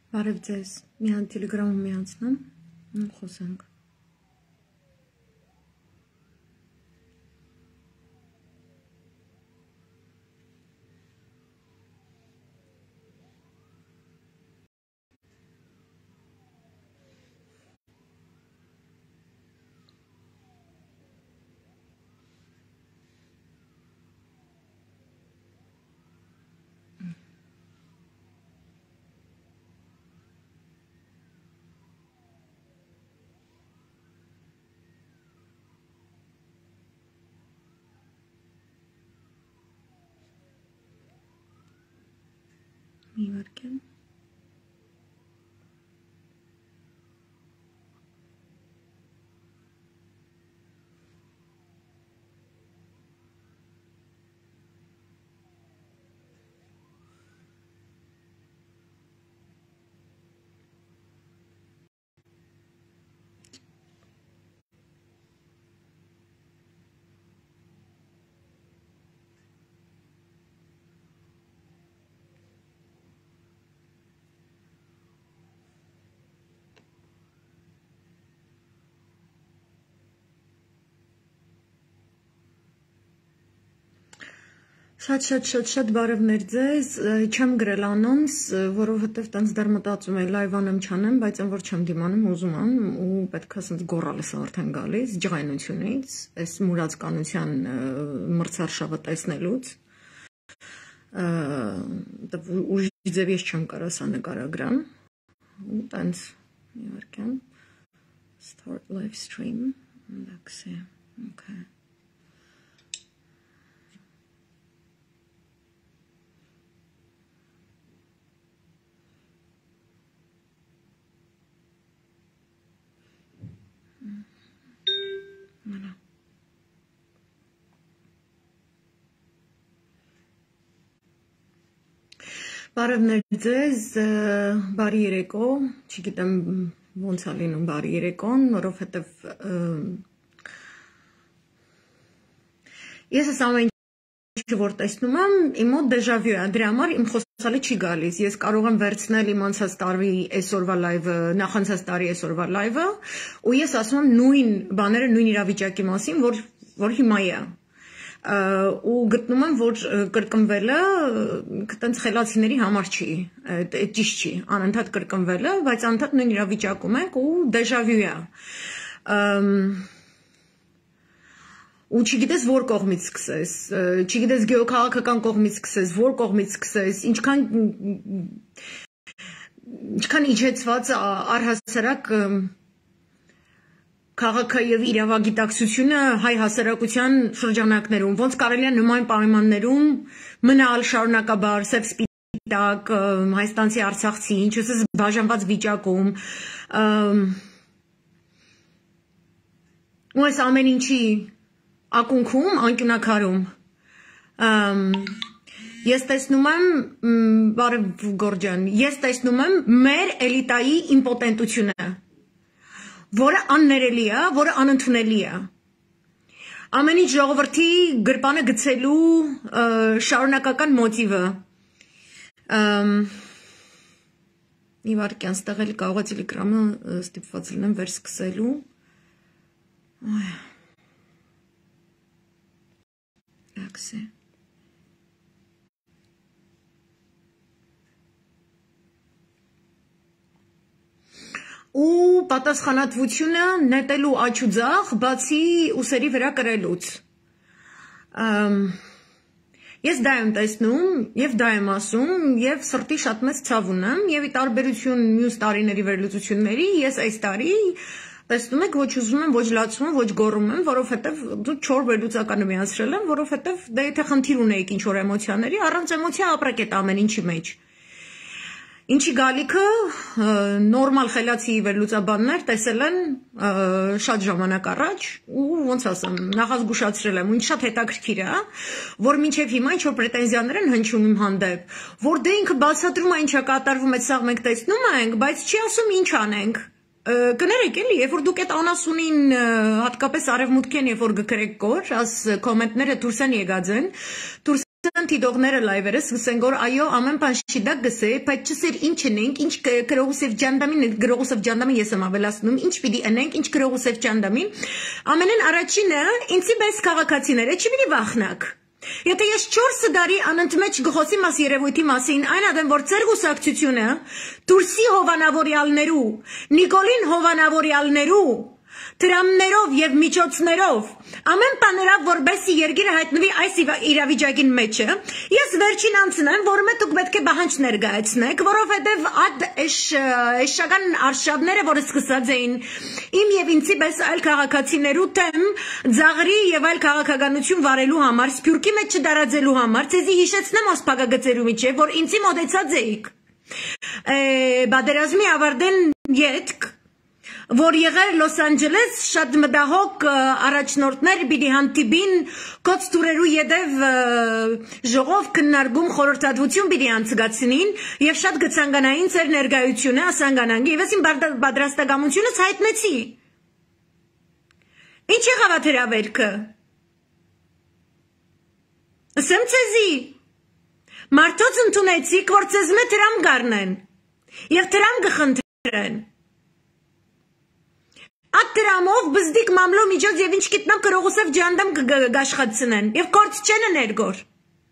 Բարև ձեզ, մի հատ Telegram-ում միացնեմ, խոսենք։ Մի վարքեմ։ Շատ բարևներ ձեզ, չեմ գրել անոնս, որովհետև տենց դեռ մտածում եմ լայվ անեմ չանեմ, բայց այն որ չեմ դիմանում ուզում եմ ու պետք է ասենց գոռալս արդեն գալիս ջղայնությունից, այս մուրացկանության մրցարշավը տեսնելուց, ուժի ձև ես չեմ կարա սա նկարագրամ, ու տենց մի վարքեմ, start live stream, εντάξει, okay. Բարևներ ձեզ, բարի երեկո, չգիտեմ ոնց է լինում բարի երեկոն, որովհետև ես այս ամեն ինչը որ տեսնում եմ, իմ մոտ դեժավյու է, դրա համար իմ խոսալը չի գալիս, ես կարող եմ վերցնել իմ անցած տարվի այսօրվա լայվը, նախանցած տարի այսօրվա լայվը, ու ես ասում եմ նույն բաները, նույն իրավիճակի մասին, որ հիմա է։ Ու գտնում եմ, որ կրկնվելը տենց խելացիների համար չի, ճիշտ չի, անընդհատ կրկնվելը, բայց անընդհատ նույն իրավիճակում ենք ու դեժավյու է։ Ու չգիտես որ կողմից սկսես, չգիտես գեոքաղաքական կողմից սկսես, որ կողմից սկսես, ինչքան իջեցված առհասարակ քաղաքը եւ իրավագիտակցությունը հայ հասարակության շրջանակներում, ոնց կարելի է նման պայմաններում մնալ շարունակաբար սև սպիտակ հայաստանցի արցախցի, ինչպես բաժանված վիճակում, ու այս ամեն ինչի ակունքում, անկյունակարում, ես տեսնում եմ, բարև Գորջան, ես տեսնում եմ մեր էլիտայի իմպոտենտությունը, որը աններելի է, որը անընդունելի է։ Ամեն ինչ ժողովրդի գրպանը գցելու շարունակական մոտիվը։ Մի վարքյան ստեղ էլ կարող է Telegram-ը ստիպված լինեմ վերսկսելու։ Աքսե։ Ու պատասխանատվությունը նետելու աջ ու ձախ, բացի ուսերի վրա կրելուց։ Ես դա եմ տեսնում, եւ դա եմ ասում, եւ սրտի շատ մեծ ցավ ունեմ, եւ ի տարբերություն մյուս տարիների վերլուծությունների, ես այս տարի տեսնում եք ոչ ուզում եմ, ոչ լացում եմ, ոչ գոռում եմ, որովհետեւ դու 4 վերլուծականը միացրել եմ, որովհետեւ դե եթե խնդիր ունեիք ինչ որ էմոցիաների, առանց էմոցիա ապրեք այդ ամեն ինչի մեջ։ Ինչի գալիքը նորմալ խելացի վերլուծաբաններ տեսել են շատ ժամանակ առաջ ու ոնց ասեմ նախազգուշացրել եմ ու ինձ շատ հետաքրքիր է որ մինչև հիմա ինչ որ պրետենզիաներ են հնչում իմ հանդեպ որ դե ինքը բացատրում է ինչա կատարվում այդ սաղ մենք տեսնում ենք բայց չի ասում ինչ անենք կներեք էլի երբ որ դուք այդ անասունին հատկապես արևմուտքեն երբ որ գկրեք կոր աս կոմենտները դուրս են եկած են Դիդողները լայվերը սկսեն որ այո ամեն բան շիդա գսե բայց չսեր ինչ ենք ինչ գրողուսև ջանդամին ես եմ ավելացնում ինչ պիտի անենք ինչ գրողուսև ջանդամին ամենեն առաջինը ինձի պես քաղաքացիները չպիտի վախնակ Եթե ես 4 տարի անընդմեջ գխոսի մաս երևույթի մասին այն ադեմ որ ծեր գուսակցությունը Դուրսի հովանավորյալներու Նիկոլին հովանավորյալներու Տրամներով եւ միջոցներով ամեն բաներով որբեսի երգիրը հայտնվի այս իրավիճակին մեջը ես վերջին անցնեմ որ մետուք պետք է բահանջ ներկայացնեք որովհետեւ այդ էշական արշավները որը սկսած էին իմ եւ ինձի պես այլ քաղաքացիներու թեմ ձաղրի եւ այլ քաղաքականություն վարելու համար սփյուռքի մեջ չդարածելու համար ցեզի հիշեցնեմ ասպագագծերու միջև որ ինձի մոտեցած էիք բادرազմի ավարտեն յետք որ եղեր Լոս Անջելես շատ մտահոգ առաջնորդներ պիտի հանդիպին կոց տուրերու յետև ժողով քննարկում խորհրդատվություն պիտի անցկացնին եւ շատ գցանկանային ծեր ներկայությունը ասանկանանքի եւ ես իմ պատրաստակամությունս հայտնեցի Ինչ եղավ աթերավերքը Ասեմ ցեզի Մարդոց ընդունեցիք որ ցեզ մե դրամ գառնեն եւ դրամ գխնդրեն Այդ դրամով բզդիկ մամլո միջոց եւ ինչ գիտնամ կրողուսև ջանդամ գաշխացնեն եւ կորց չեն ներգոր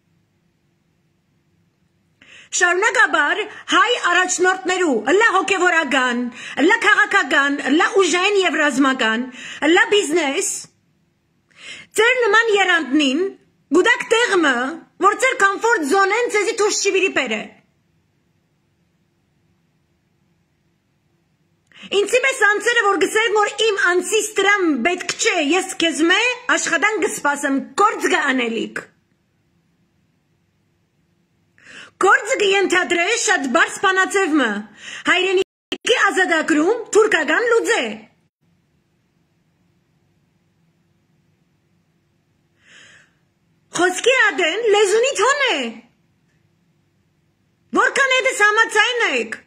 Շարունակաբար հայ առաջնորդներու լա հոգեվորական լա քաղաքական լա ուժային եւ ռազմական լա բիզնես Ձեր նման երանտնին գուդակ տեղը որ ձեր կոմֆորտ զոնեն ցեզի դուրս չի բերե Ինձի պես անձերը որ գսեր որ իմ անցիս դրամ պետք չէ ես քեզ մե աշխատանք կսպասեմ գործ գանելիք Գործ գենթադրե շատ բարձ բանացևը հայրենիքի ազատագրում թուրքական լուծե Խոսքի ադեն լեզունի թոն է Որքան հետս համացայն եք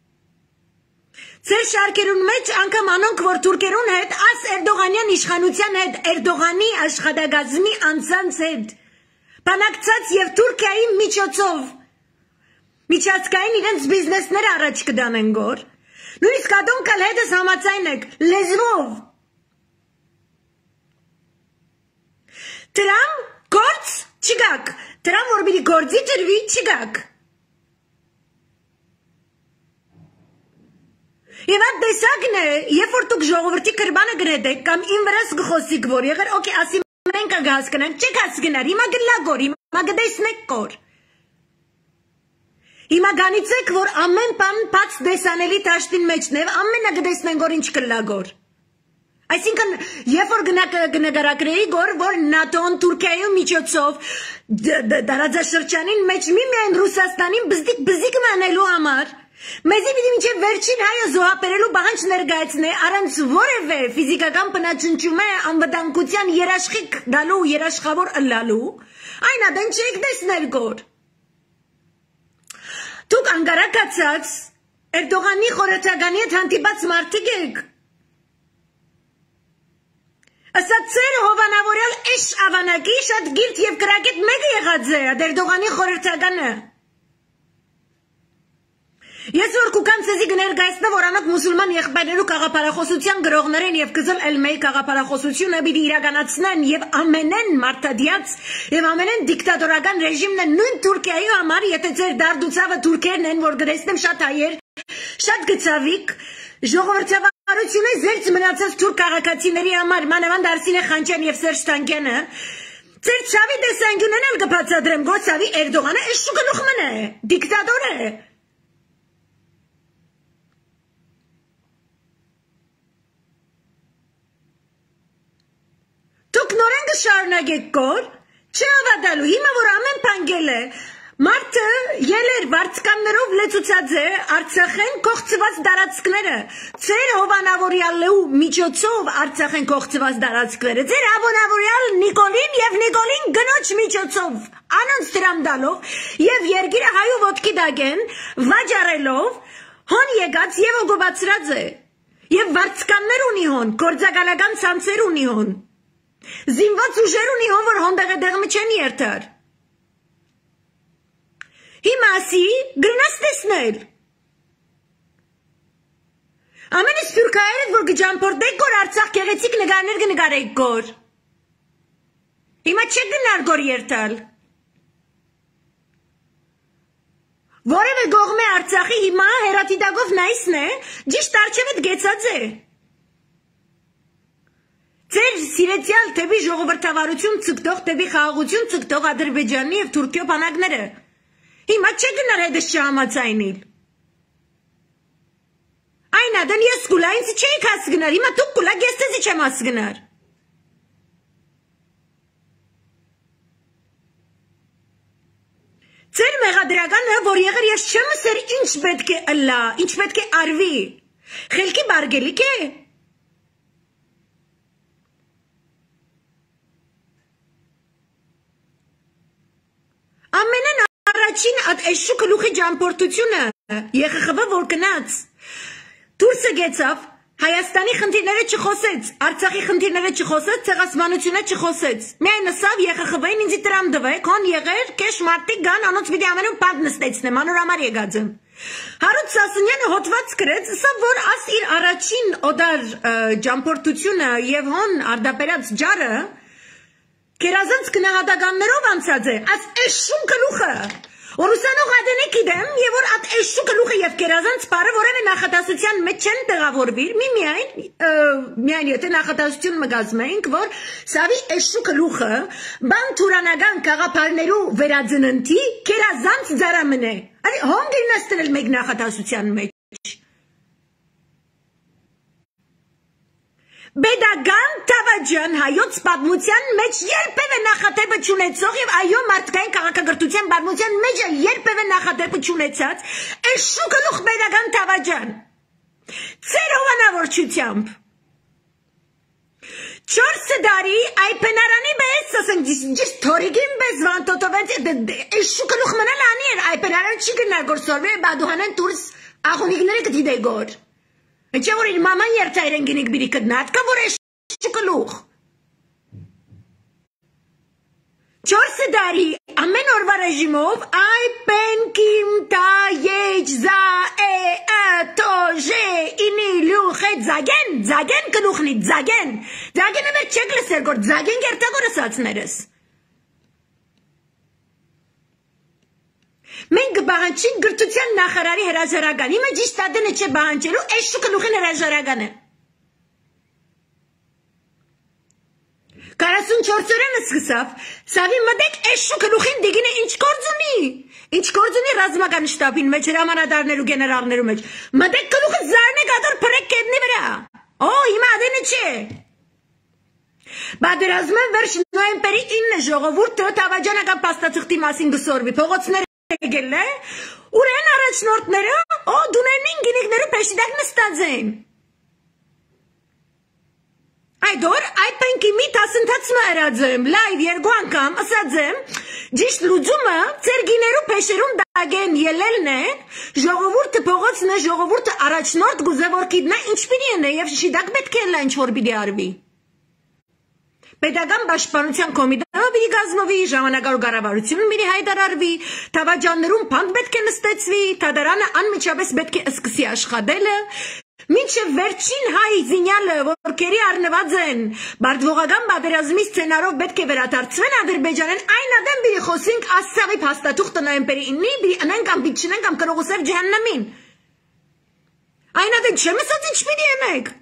Ձեր շարքերուն մեջ անգամ անոնք որ թուրքերուն հետ աս Էրդողանյան իշխանության հետ Էրդողանի աշխատակազմի անձանց հետ բանակցած եւ Թուրքիայի միջոցով միջազգային իրենց բիզնեսները առաջ կդանեն գոր նույնիսկ ադոնք ալ հետս համացայն եք լեզվով Դրամ գործ չգաք դրամ որ պիտի գործի ջրվի չգաք Եվ այդ տեսակն է, երբ որ դուք ժողովրդի կրբանը գրեդեք կամ իմ վրաս գխոսիկ որ եղեր, օքեյ, ասի մենք կհասկանանք, չեք հասկնար, հիմա գլա գոր, հիմա գտեսնեք գոր։ Հիմա գանիցեք, որ ամեն բան բաց դեսանելի դաշտին մեջն է, ամենը գտեսնեն գոր ինչ գլա գոր։ Այսինքն, երբ որ գնագարակրեի գոր, որ ՆԱՏՕ-ն Թուրքիայում միջոցով դարաձաշրջանին մեջ միայն Ռուսաստանին բզիկ մանելու համար Մեզի պիտի մինչև վերջին հայը զոհապերելու բանջ ներկայացնե առանց որևէ ֆիզիկական բնաջնջում է անվտանգության երաշխիք դալու երաշխավոր ըլլալու այն ադեն չեք տեսնել գոր Դուք անգարակացած Էրդողանի խորհրդականի հետ հանդիպած մարդիկ եք Ասա ծեր հովանավորյալ էշ ավանակի շատ գիրտ եւ կրակետ մեկը եղած է Էրդողանի խորհրդականը Ես որ կուկամ ցեզի կներկայացնեմ որ անոնք մուսուլման եղբայրներու գաղափարախոսության գրողներ են եւ կզել էլ-մեի գաղափարախոսությունը պիտի իրականացնեն եւ ամենեն մարտադիած եւ ամենեն դիկտատորական ռեժիմն է նույն Թուրքիայի համար եթե ձեր դարդուցավը թուրքերն են որ գրեցնեմ շատ հայեր շատ գծավիկ ժողովրդավարությունը զերծ մնացած թուրք քաղաքացիների համար մանավանդ Արսինե Խանչյան եւ Սերժ Թանկյանը Ձեր ցավի տեսանկյունն էլ կբացատրեմ գոցավի Էրդողանը էշ գլուխմն է դիկտատոր է Դուք նորեն կշարունակեք կոր, չավադալու, հիմա որ ամեն պանգել է, մարդը ելեր վարձկաններով լեցուցած է, արցախեն կողծված դարածքները, ձեր հովանավորյալու միջոցով արցախեն կողծված դարածքները, ձեր հովանավորյալ Նիկոլին և Նիկոլին գնոջ միջոցով, անոնց դրամ դալով, և երգիրը հայու ոտքի դագեն, վաջարելով, հոն եկած և օգոբացրած է, և վարձկաններ ունի հոն, գործակալական ցանցեր ունի հոն, Զինված ուժեր ունի հոն, որ հոնդեղեդեղմը չեն երթար, Հիմա ասի գրնաս տեսնել։ Ամենը սպյուրքայերդ, որ գջամպորդեք գոր Արցախ գեղեցիկ նգարներ կնգարեք գոր։ Հիմա չեք գնար գոր երթալ։ Որևէ գողմե Արցախի հիմա հերատիդագով նայսն է, ճիշտ արջևդ գեցած է։ Ձեր սիրեցյալ թեպի ժողովրդավարություն ցկտող, թեպի խաղաղություն ցկտող Ադրբեջանի և Թուրքիո բանակները։ Հիմա չեք գնար հետս չհամացայնիլ։ Այն ադեն ես կուլա, ինձ չեիք հասգնար, հիմա դուք կուլա, ես տեզի չեմ հասգնար։ Ձեր մեղադրականը, որ եղեր ես չեմ ասեր ինչ պետք է ըլլա, ինչ պետք է արվի, խելքի բարգելիք է։ Ամենեն առաջին at էշու կլուխի ճամպորդությունը, ԵԽԽՎ որ կնաց, դուրսը գեցավ, Հայաստանի խնդիրները չխոսեց, Արցախի խնդիրները չխոսեց, ցեղասպանությունը չխոսեց։ Միայն ասավ ԵԽԽՎ-ին ինձ տրամ դվեք, հոն եղեր, կեշ մարդիկ գան, անոնց պիտի ամենում պանդ նստեցնեմ, անորամար եկած եմ։ Հարութ Սասունյանը հոդված գրեց, ասավ, որ աս իր առաջին օդար ճամփորդությունը եւ հոն արդապերած ջարը կերազանց քնահատականներով անցած է, աս էշում գլուխը Որուսանող ադենե գիտեմ, եւ որ at էշու գլուխը եւ կերազանց բարը որևէ նախատասության մեջ չեն տեղավորվիր, միայն եթե նախատասություն մգազմենք, որ սավի էշու գլուխը բան թուրանական գաղափարներու վերածննդի կերազանց ձարամն է։ Արի հոնգին նստել մեկ նախատասության մեջ։ Բեդագան Թավաջյան հայոց պատմության մեջ երբևէ նախատեպը չունեցող եւ այո մարդկային քաղաքագրթության պատմության մեջ երբևէ նախատեպը չունեցած էշու գլուխ Բեդագան Թավաջյան ծեր հովանավորչությամբ 4 տարի այպենարանի պես ասենք ճիշտ թորիգին պես վանտոտովենց էշու գլուխ մնալ անի էր այպենարան չի գնար գործորվի բադուհանեն դուրս աղունիկները կդիդե գոր Չէ որ իր մաման երթայրեն գինիկ բիրի կդնատ, կա որ էշու գլուխ։ 4 տարի ամեն օրվա ռեժիմով այ պենկիմ տա եջ զա թոժե ինի լուխե ձագեն գլուխնի ձագենը մեր չեք լսեր գոր ձագեն գերտագոր ասացներս։ Մենք բաղանչին գրթության նախարարի հրաժարական, հիմա ճիշտ ադենը չէ բաղանչելու, էշու գլուխին հրաժարական է։ 44 օրենը սկսավ, սավի մտեք էշու գլուխին դիգինը ինչ գործ ունի ռազմական շտաբին մեջ, հրամանատարներու գեներալներու մեջ, մտեք գլուխը զարն է կատոր պրեք կետնի վրա, հիմա ադենը չէ։ Բադերազմը վերջ նոյեմբերի 9 ժողովուրդը Թավաջանական փաստաթղթի մասին գսորվի, փողոցները Գելը, ուրեն առաջնորդները, դուներնին գինիկներու պեշիդակ նստած են։ Այդոր, այդ պենքի մի տասնթացմը երած եմ, լայվ երկու անգամ, ասած եմ, ճիշտ լուծումը ծեր գիներու պեշերում դագեն ելելն է, ժողովուրդը փողոցն է, ժողովուրդը առաջնորդ գուզևոր կիդնա ինչ պիտի են է, և շիդակ պետք է լա ինչ որ պիտի արվի։ Պետական պաշտպանության կոմիտետը պիտի կազմվի, ժամանակավոր կառավարությունը պիտի հայտարարվի, Թավաջյաններուն բանտ պետք է նստեցվի, Թադարանը անմիջապես պետք է սկսի աշխատելը, մինչև վերջին հայ զինյալը, որ կերի առնված են, բարձվողական պատերազմի սցենարով պետք է վերադարձվեն Ադրբեջանեն, այն ադեմ պիտի խոսենք ասցավի փաստաթուղթը նոյեմբերի 9-ի պիտի անենք կամ պիտի չնենք կամ կրողուսեր ջահաննամին։ Այն ադեմ չեմ ասած ինչ պիտի ենեք։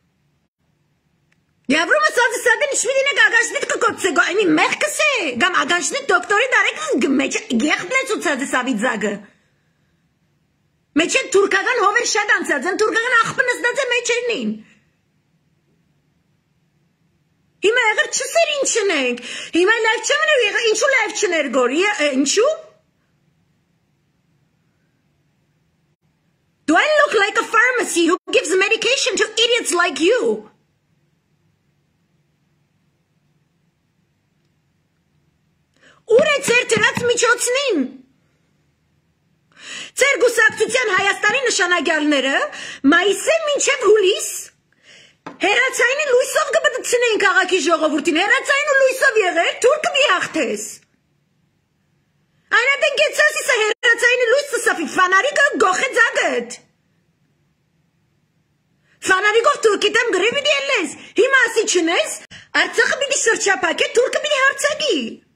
Եվրոմը սադիսադեն իչմիդինեք ագանչնիտ կկոծեգո, այնի մեղքս է, գամ ագանչնիտ դոկտորի դարեք մեջ գեղբլեց ու ծադիսավի ձագը։ Մեջ են թուրկական հովեր շատ անցած են, թուրկական աղբը նստած է մեջերնին։ Հիմա եղր չսեր ինչ ընենք, հիմա լայվ չեմ ընենք, ինչու լայվ չներ գոր, ինչու? Do I look like a pharmacy who gives medication to idiots like you? Ուր է ծեր տրած միջոցնին։ Ծեր գուսակցության Հայաստանի նշանագյալները մայիսե մինչև հուլիս հերացայինի լույսով կպտցնեին քաղաքի ժողովուրդին, հերացային ու լույսով եղեր թուրքը մի հաղթես։ Այնա դենգեցասի սա հերացայինի լույսը սավի ֆանարիկը գոխե ձագըտ Ֆանարիկով թուրքի դեմ գրիվի դիելես հիմա ասի չնես Արցախը պիտի շրջապակե թուրքը պիտի հարցակի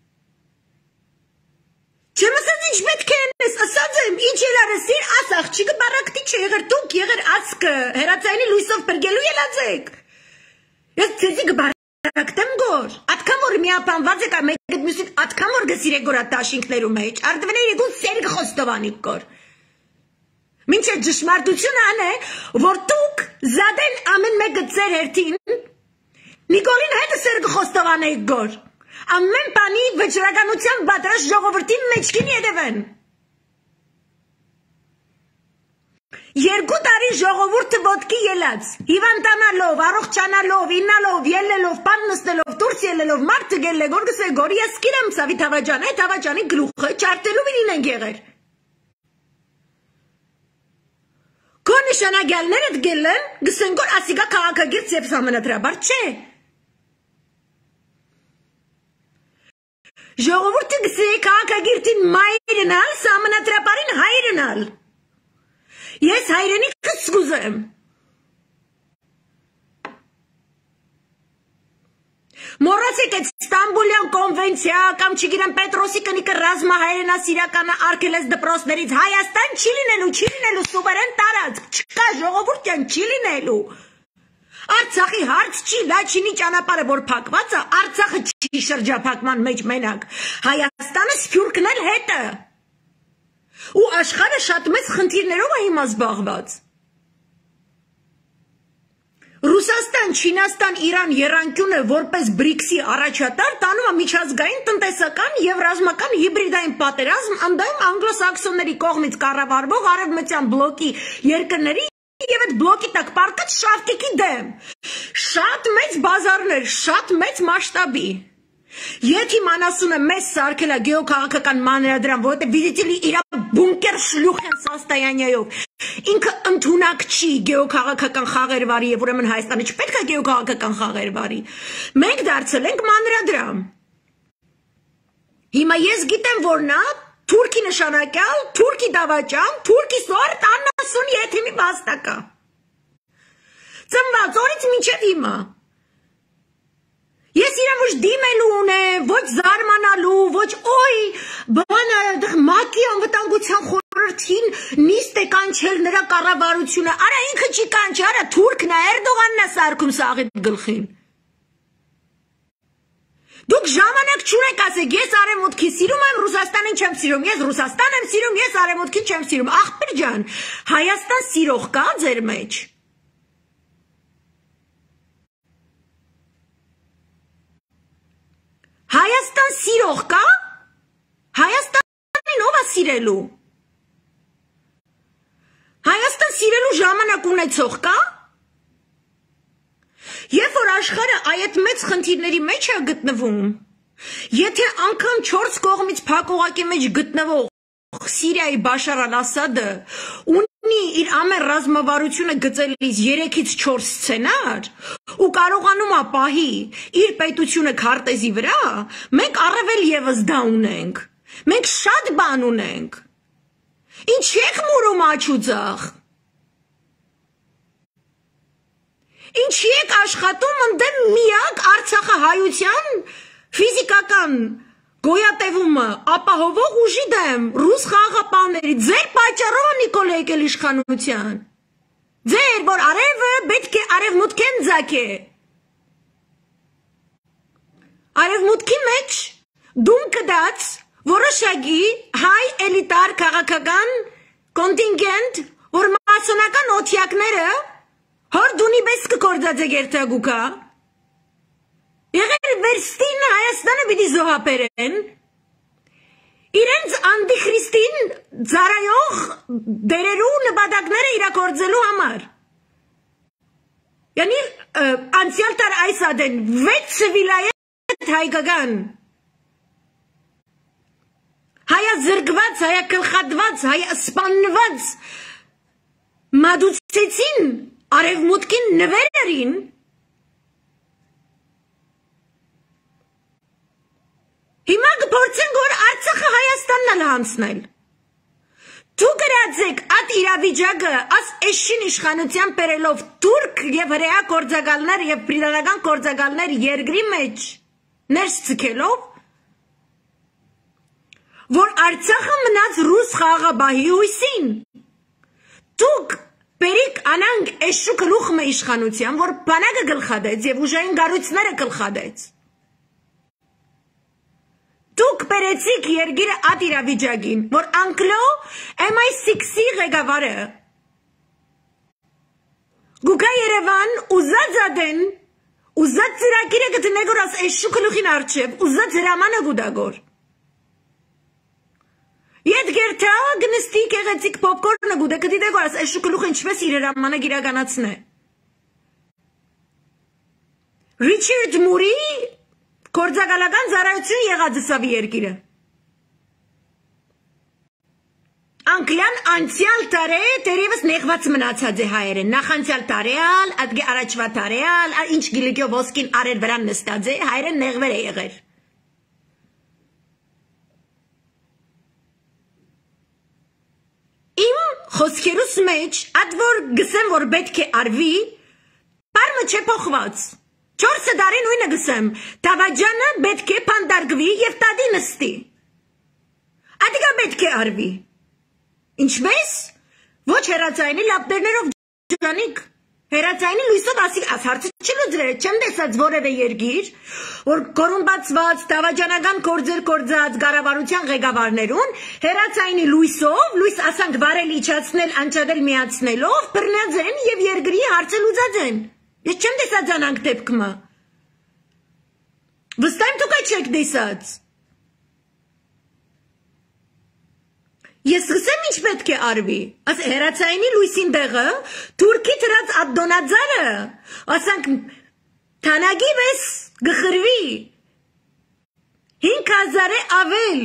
Չեմ ասած ինչ պետք է ես ասած եմ ինչ երարեսին աս աղջիկը բարակտի չէ եղեր դուք եղեր ասկը հերացայինի լույսով բրգելու ելածեք Ես ցեզի գբարակտեմ գոր Ատքան որ միապանված եք մեկդ մյուսին ատքան որ գսիրեք գորա տաշինքներու մեջ արդվները իրեգուն սերգ խոստովանիք գոր Մինչ ճշմարտությունը ան է որ դուք զադեն ամեն մեկը ձեր հերթին Նիկոլին հետը սերգ խոստովանեիք գոր Ամեն բանի վճռականության պատրաստ ժողովրդին մեջքին ետևեն Երկու տարի ժողովուրդը ոտքի ելած հիվանդանալով, առողջանալով, իննալով, ելնելով, բան նստելով, դուրս ելնելով մարդը գելե գոր գսե գոր ես կիրեմ ցավի թավաջան է թավաջանի գլուխը չարտելու վինեն գեղեր Քո նշանագալներդ գելեն գսեն գոր ասիգա քաղաքագիրց եւ համանատրաբար չէ Ժողովուրդը գսե քաղաքագիրտին մայրենալ, համանատրաբարին հայրենալ Ես հայրենիքը սկուզեմ Մորացեք այդ Ստամբուլյան կոնվենցիա կամ չգիտեմ Պետրոսի կնիկը ռազմահայրենասիրականը արգելես դպրոցներից Հայաստան չի լինելու սուվերեն տարածք չկա ժողովուրդյան չի լինելու Արցախի հարց չի լաչինի ճանապարհը որ փակված է Արցախը չի շրջափակման մեջ մենակ Հայաստանը սփյուռքն էլ հետը Ու աշխարհը շատ մեծ խնդիրներով է հիմա զբաղված Ռուսաստան, Չինաստան, Իրան երանկյունը որպես BRICS-ի առաջատար տանում է միջազգային տնտեսական եւ ռազմական հիբրիդային պատերազմ անդայում անգլոսաքսոնների կողմից կառավարվող արևմտյան բլոկի երկրների եւ այդ բլոկի տակ պարտած շավկիկի դեմ Շատ մեծ բազարներ, շատ մեծ մասշտաբի Եթե մանասունը մեզ սարքել է գեոքաղաքական մանրադրամ, որովհետև видите ли իր բունկեր շլուխեն սաստայանյայով Ինքը ընդունակ չի գեոքաղաքական խաղեր վարի եւ ուրեմն Հայաստանը չպետք է գեոքաղաքական խաղեր վարի Մենք դարձել ենք մանրադրամ Հիմա ես գիտեմ որ նա թուրքի նշանակյալ, թուրքի դավաճան, թուրքի սորտ անասուն եթիմի բաստակա Ծնված օրից մինչև հիմա Ես իրան ոչ դիմելու ունեմ, ոչ զարմանալու, ոչ օй, բանը մակի անվտանգության խորհրդին նիստ է կանչել նրա կառավարությունը, արա ինքը չի կանչ, արա թուրքն է, Էրդողանն է սարքում սաղիդ գլխին։ Դուք ժամանակ չունեք ասեք, ես արևմուտքի սիրում եմ, Ռուսաստանին չեմ սիրում, ես Ռուսաստան եմ սիրում, ես արևմուտքին չեմ սիրում, աղբեր ջան, Հայաստան սիրող կա ձեր մեջ։ Հայաստան սիրող կա, Հայաստանին ով է սիրելու, Հայաստան սիրելու ժամանակ ունեցող կա, երբ որ աշխարհը այդ մեծ խնդիրների մեջ է գտնվում, եթե անգամ 4 կողմից փակողակի մեջ գտնվող Սիրիայի Բաշար al-Ասադը ունի իր ամեն ռազմավարությունը գծելիս 3-ից 4 սցենար ու կարողանում է պահի իր պետությունը քարտեզի վրա, մենք առավել եւս դա ունենք, մենք շատ բան ունենք, ինչ եք մուրում աչուձախ, ինչ եք աշխատում ընդդեմ միակ Արցախահայության ֆիզիկական գոյատևումը ապահովող ուժի դեմ ռուս խաղաղապահների ձեր պատճառով Նիկոլ եկել իշխանության ձեր որ արևը պետք է արևմուտքեն ձակե արևմուտքի մեջ դում կդած որոշակի հայ էլիտար քաղաքական կոնտինգենտ որ մասոնական օթյակները հոր դունի պես կգործած է գերտագուկա Եղեր վերստին Հայաստանը պիտի զոհապերեն, իրենց անտիխրիստին ծարայող դերերու նպատակները իրագործելու համար։ Yani անցյալ տար այս ադեն 6 վիլայետ հայկական, հայազրկված, հայակլխատված, հայասպանված մադուցեցին արևմուտքին նվերերին Հիմա կփորձենք որ Արցախը Հայաստանն է էլ հանցնել։ Դու գրածեք այդ իրավիճակը աս էշին իշխանության բերելով թուրք եւ հրեա գործակալներ եւ բրիտանական գործակալներ երկրի մեջ ներս ցկելով որ Արցախը մնաց ռուս խաղաղապահի հույսին։ Դուք Բերիկ անանք էշու գլուխը իշխանության, որ բանակը գլխադեց եւ ուժային գառույցները գլխադեց։ Դուք բերեցիք երկիրը այդ իրավիճակին, որ անկլո MI6-ի ղեկավարը գուկա Երևան ուզած ադեն, ուզած ծրագիրը գտնե գորած էշու գլուխին արջև, ուզած հրամանը գուդագոր։ Ետ գերթա գնստի կեղեցիկ պոպկորնը գուդե կդիտե գորած էշու գլուխը ինչպես իր հրամանը գիրականացնե։ Ռիչարդ Մուրի գործակալական ծառայություն եղած սավի երկիրը։ Անկլյան անցյալ տարե դերևս նեղված մնացած է հայերը, նախանցյալ տարեալ, ադգե առաջվա տարեալ, ինչ գիլիկյո ոսկին արեր վրան նստած է, հայերը նեղվեր է եղեր։ Իմ խոսքերուս մեջ, ատ որ գսեմ, որ պետք է արվի, պարմը չէ փոխված։ 4 տարի նույնը գսեմ, Դավաճանը պետք է փանդարգվի եւ տադի նստի։ Ադիգա պետք է արվի։ Ինչպես? Ոչ հերացայինի լապտերներով ջանիկ, հերացայինի լույսով ասի հարցը չլուծրել, չեմ տեսած որևէ երկիր, որ կորումպացված, դավաճանական գործեր գործած կառավարության ղեկավարներուն հերացայինի լույսով, լույս ասանք վարել իջացնել, անջատել միացնելով, բռնած են եւ երկրի հարցը լուծած են։ Ես չեմ տեսած անանք դեպքը։ Վստահ եմ դուք չեք տեսած։ Ես գսեմ ինչ պետք է արվի։ Աս հերացայինի լույսին տեղը թուրքի դրած ադոնաձարը, ասանք թանագի վես գխրվի 5000 ավել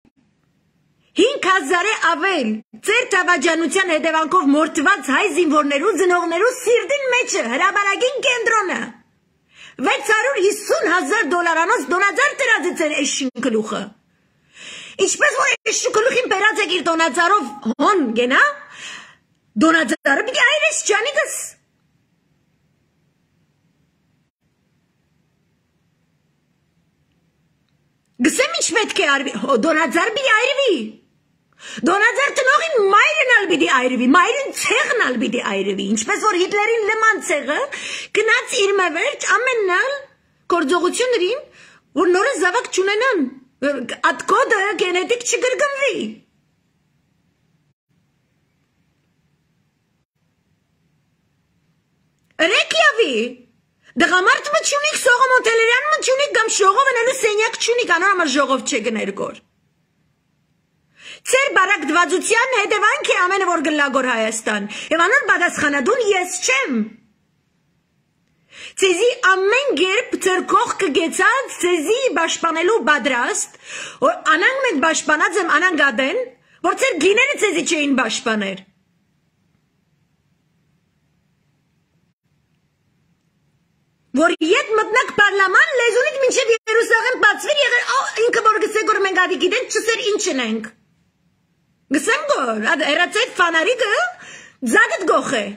5000 ավել ձեր դավաճանության հետևանքով մորթված հայ զինվորներու ծնողներու սիրտին մեջը հրաբարագին կենտրոնը $650,000 դոնաձար դրած է ձեր էշին գլուխը։ Ինչպես որ էշու գլուխին բերած եք իր դոնաձարով հոն գենա, դոնաձարը պիտի այրես ջանիկս։ Գսեմ ինչ պետք է արվի, դոնաձար պիտի այրվի։ Դոնաձար տնողին մայրն ալ պիտի այրվի, մայրն ցեղն ալ պիտի այրվի, ինչպես որ Հիտլերին նման ցեղը գնաց իր մվերջ ամենն ալ գործողություններին, որ նորը զավակ չունենան, այդ կոդը գենետիկ չգրգնվի։ Ռեկյավի, դղամարդ մը չունիք, Սողոմոն մը չունիք, կամ շողով ընելու սենյակ չունիք, անոր համար ժողով չգներ գոր։ Ձեր բարակդվածության հետևանք է ամենը որ գլագոր Հայաստան, եւ անոր պատասխանատուն ես չեմ։ Ձեզի ամեն գերբ ձեր կողքը գեցած, ձեզի պաշտպանելու պատրաստ, որ անանք մենք պաշտպանած եմ անանք ադեն, որ ձեր գիները ձեզի չէին պաշտպաներ։ Որ ետ մտնակ պարլաման լեզունից մինչև Երուսաղեմ բացվիր եղեր, ինքը որ գսեք որ մենք ադի գիտենք, չսեր ինչն ենք։ Գսեմ գոր, հերացայդ ֆանարիկը ձագդ գող է։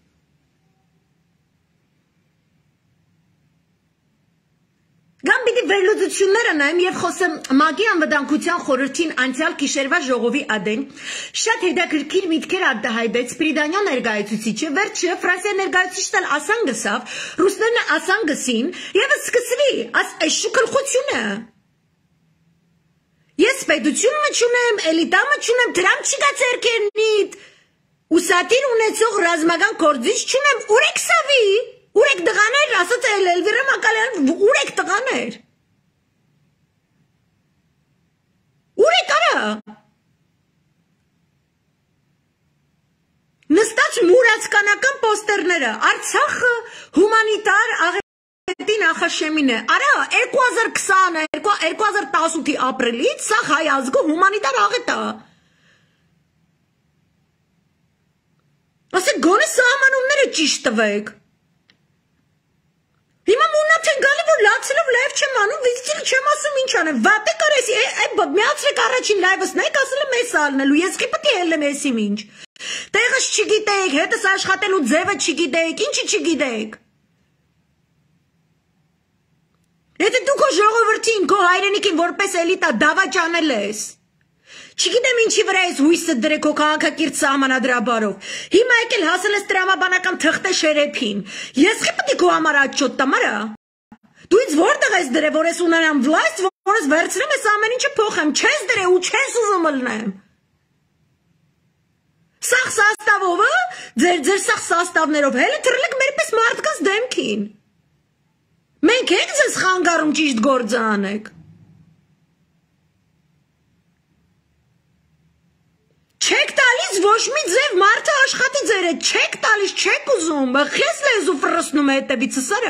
Գամ պիտի վերլուծությունները նայեմ եւ խոսեմ ՄԱԿ-ի անվտանգության խորհրդին անցյալ գիշերվա ժողովի ադեն շատ հետաքրքիր միտքեր արտահայտեց Պրիդանյո ներկայացուցիչը, վերջը Ֆրանսիա ներկայացուցիչն էլ ասան գսավ, ռուսներն ասան գսին եւ սկսվի աս էշու գլխությունը։ Ես պետություն մը չունեմ, էլիտա մը չունեմ, դրամ չկա ձերքերնիդ, ուսատիր ունեցող ռազմական գործիչ չունեմ, ուրեք սավի, ուրեք տղաներ, ասաց Էլվիրա Մակալյան, ուրեք տղաներ։ Ուրեք արա։ Նստած մուրացկանական պոստերները, Արցախը հումանիտար աղետի նախաշեմին է, արա 2020-2018 ապրիլից սա հայ ազգը հումանիտար աղետ է։ Ասեք գոնե սահմանումները ճիշտ տվեք։ Հիմա մուննաթ են գալի, որ լացելով լայվ չեմ անում, վիզիտիլ չեմ ասում ինչ անեմ, վատ է կարես, միացրեք առաջին լայվս նայք, ասել եմ ես ալնելու, ես խի պտի հելեմ եսիմ ինչ, տեղս չգիտեք, հետս աշխատելու ձևը չգիտեք, ինչի չգիտեք, եթե դու քո ժողովրդին, քո հայրենիքին որպես էլիտա դավաճանել ես, չգիտեմ ինչի վրա ես հույսը դրեք քո քաղաքակիրթ սահմանադրաբարով, հիմա եկել հասել ես տրամաբանական թղթե շերեփին, ես խի պտի քո համար աչոտ տամարա, դու ինձ որտեղ ես դրե, որ ես ունենամ վլաստ, որ ես վերցնեմ ես ամեն ինչը փոխեմ, չես դրե ու չես ուզում ըլնեմ, սաղ սաստավովը, ձեր սաղ սաստավներով, հելը թրլեք մերպես մարդկաց դեմքին, մենք եք ձեզ խանգարում ճիշտ գործը անեք, չեք տալիս ոչ մի ձև մարդը աշխատի ձեր հետ, չեք տալիս, չեք ուզում, խես լեզու ֆրսնում է հետևիցը սարը,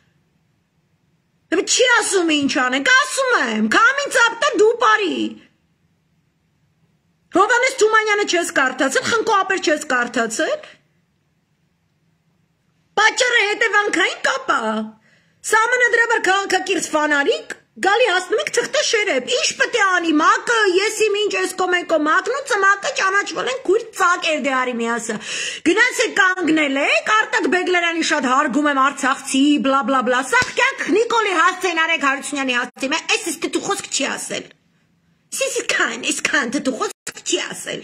չի ասում ինչ անենք, ասում եմ, կամ ինձ ապտա դու պարի, Հովանես Թումանյանը չես կարդացել, խնկո ապեր չես կարդացել, պատճառը հետևանքային կապա, սահմանադրաբար քաղաքակիրթ ֆանարիկ, գալի հասնում եք թղթե շերեփ, ինչ պետք է անի, մակը, ես իմ ինչ ես կոմեկո մակն ու ծմակը ճանաչվել են քույր ծակ երդեարի միասը, գնացեք կանգնել եք, Արտակ Բեգլարյանի շատ հարգում եմ Արցախցի, բլա բլա բլա, սա կյանք Նիկոլի Հասցեն Արեգ Հարությունյանի հասցեմ է, այս իսկ դու խոսք չի ասել, այսքան դու խոսք չի ասել,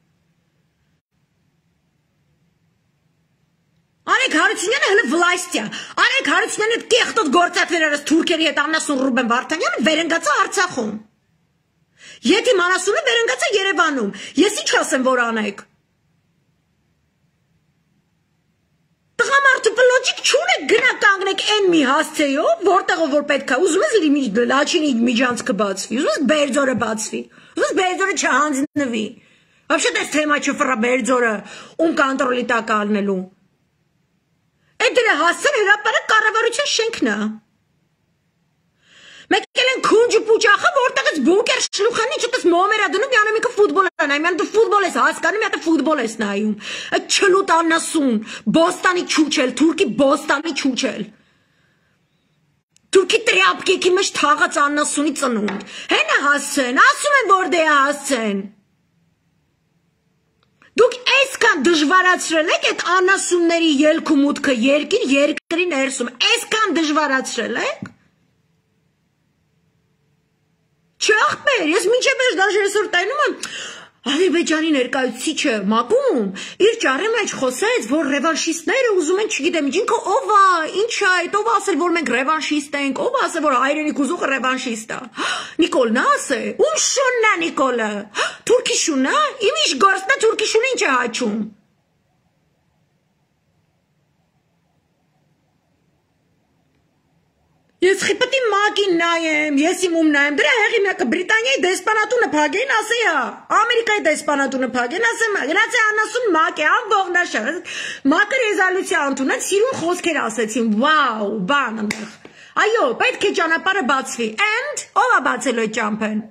Արեգ Հարությունյանը հլը վլաստյա, Արեգ Հարությունյանը կեղտոտ գործատվեր արս թուրքերի հետ Աննասուն Ռուբեն Վարդանյանը վերընգացա Արցախում, Եթի Մանասունը վերընգացա Երևանում, ես ինչ ասեմ որ անեք, տղամարդը պլոջիկ չունեք գնա կանգնեք են մի հասցեյով, որտեղով որ պետք է, ուզում ես լաչինի միջանցքը բացվի, ուզում ես Բերձորը բացվի, ուզում ես Բերձորը չհանձնվի, вообще-то այս թեմա չֆրա Բերձորը, ում կոնտրոլի տակ ալնելու, Այդ դրա հասցեն հրապարակ կառավարության շենքն է, մեկ են քունջը պուճախը, որտեղից բունկեր շլուխանից ուտես մոմերա դնում, յանը միկը ֆուտբոլ է նայում, յանը դու ֆուտբոլ ես հասկանում, յանը ֆուտբոլ ես նայում, այդ չլուտ Աննասուն, Բոստանի չուչել, թուրքի Բոստանի չուչել, թուրքի տրյապկեքի մեջ թաղած Աննասունի ծնունդ, հեն է հասցեն, ասում են որ դե է հասցեն, Դուք այսքան դժվարացրել եք այդ Աննասունների ելք ու մուտքը երկրի ներսում, այսքան դժվարացրել եք, չախպեր, ես մինչև ես դաժ այսօր տայնում եմ, Ադրբեջանի ներկայացուցիչը Մակում իր ճառի մեջ խոսեց, որ ռևանշիստները ուզում են, չգիտեմ, ինքը ով է, ինչ է, ով ասել, որ մենք ռևանշիստ ենք, ով ասել, որ հայրենիք ուզողը ռևանշիստ է։ Նիկոլն ասե, ում շունն է Նիկոլը։ Թուրքի շունն է, իմ ինչ գործն է թուրքի շունը ինչ է հաճում։ Ես խիպտի մակին նայեմ, ես իմ ում նայեմ, դրա հեղինակը Բրիտանիայի դեսպանատունը փագեն, ասեի հա, Ամերիկայի դեսպանատունը փագեն, ասեմ, գրացի Աննասուն մակ է, ամբողնաշար, մակը ռեզալյուցիա ընդունեց, սիրուն խոսքեր ասեցին, վաու, բան ընդեղ, այո, պետք է ճանապարհը բացվի, and, ով է բացելու այդ ճամփեն։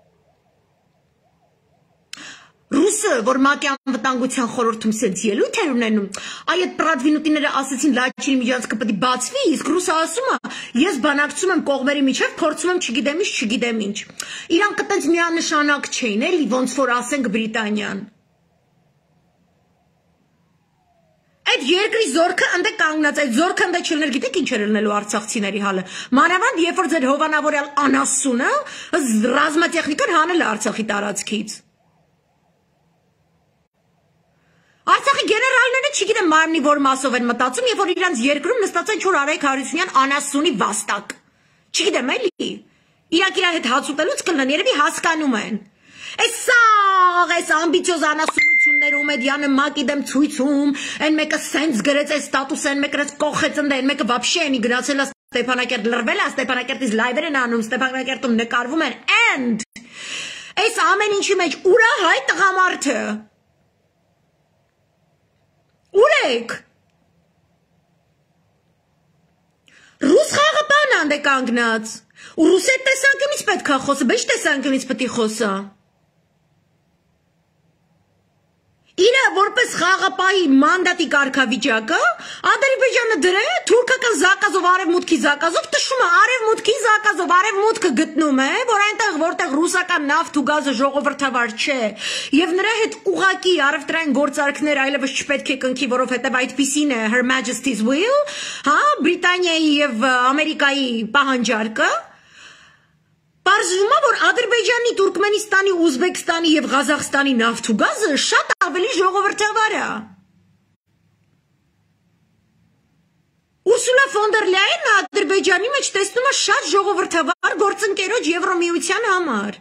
Ռուսը, որ մակի անվտանգության խորհրդում սենց ելույթ էր ունենում, այդ պրադվինուտիները ասեցին լաչինի միջանցքը պետք է բացվի, իսկ ռուսը ասում է, ես բանակցում եմ կողմերի միջև, փորձում եմ չգիտեմ ինչ։ Իրանք այտենց միանշանակ չէին, էլի ոնց որ ասենք Բրիտանիան։ Այդ երկրի զորքը ընդ է կանգնած, այդ զորքը ընդ չլներ, գիտեք ինչ էր ելնելու արցախցիների հալը։ Մանավանդ երբ որ ձեր հովանավորյալ Անասունը ռազմատեխնիկան հանել է Արցախի տարածքից։ Արցախի գեներալները չգիտեմ մարմնի որ մասով են մտածում, երբ որ իրանց երկրում նստած են չոր Արայք Հարությունյան Անասունի վաստակ։ Չգիտեմ էլի։ Իրանք իր հետ հաց ուտելուց կլնեն, երևի հասկանում են։ Այս ամբիցիոզ անասունությունները մեդիանը մակի դեմ ցույցում, այն մեկը սենց գրեց այս ստատուս, այն մեկը կողեց ընդ, այն մեկը вообще էնի գնացել է Ստեփանակերտ լրվել է, Ստեփանակերտից լայվեր են անում, Ստեփանակերտում նկարվում են, and այս ամեն ինչի մեջ ուր է հայ տղամարդը։ Ուր եք։ Ռուս խաղապան անդ է կանգնած, ու ռուս այդ տեսանկյունից պետք է խոսը, բեջ տեսանկյունից պետք է խոսա։ Իրա որպես խաղապահի մանդատի կարգավիճակը Ադրբեջանը դրե թուրքական զակազով արևմուտքի զակազով տշում է արևմուտքի զակազով արևմուտքը գտնում է որ այնտեղ որտեղ ռուսական նավթ ու գազը ժողովրդավար չէ եւ նրա հետ ուղակի առևտրային գործարքներ այլևս չպետք է կնքի որովհետեւ այդպիսին է Her Majesty's Will հա Բրիտանիայի եւ Ամերիկայի պահանջարկը Պարզվում է, որ Ադրբեջանի, Թուրքմենստանի, Ուզբեկստանի եւ Ղազախստանի նավթ ու գազը շատ ավելի ժողովրդավար է։ Ուրսուլա ֆոն դեր Լայենը Ադրբեջանի մեջ տեսնում է շատ ժողովրդավար գործընկերոջ Եվրոմիության համար։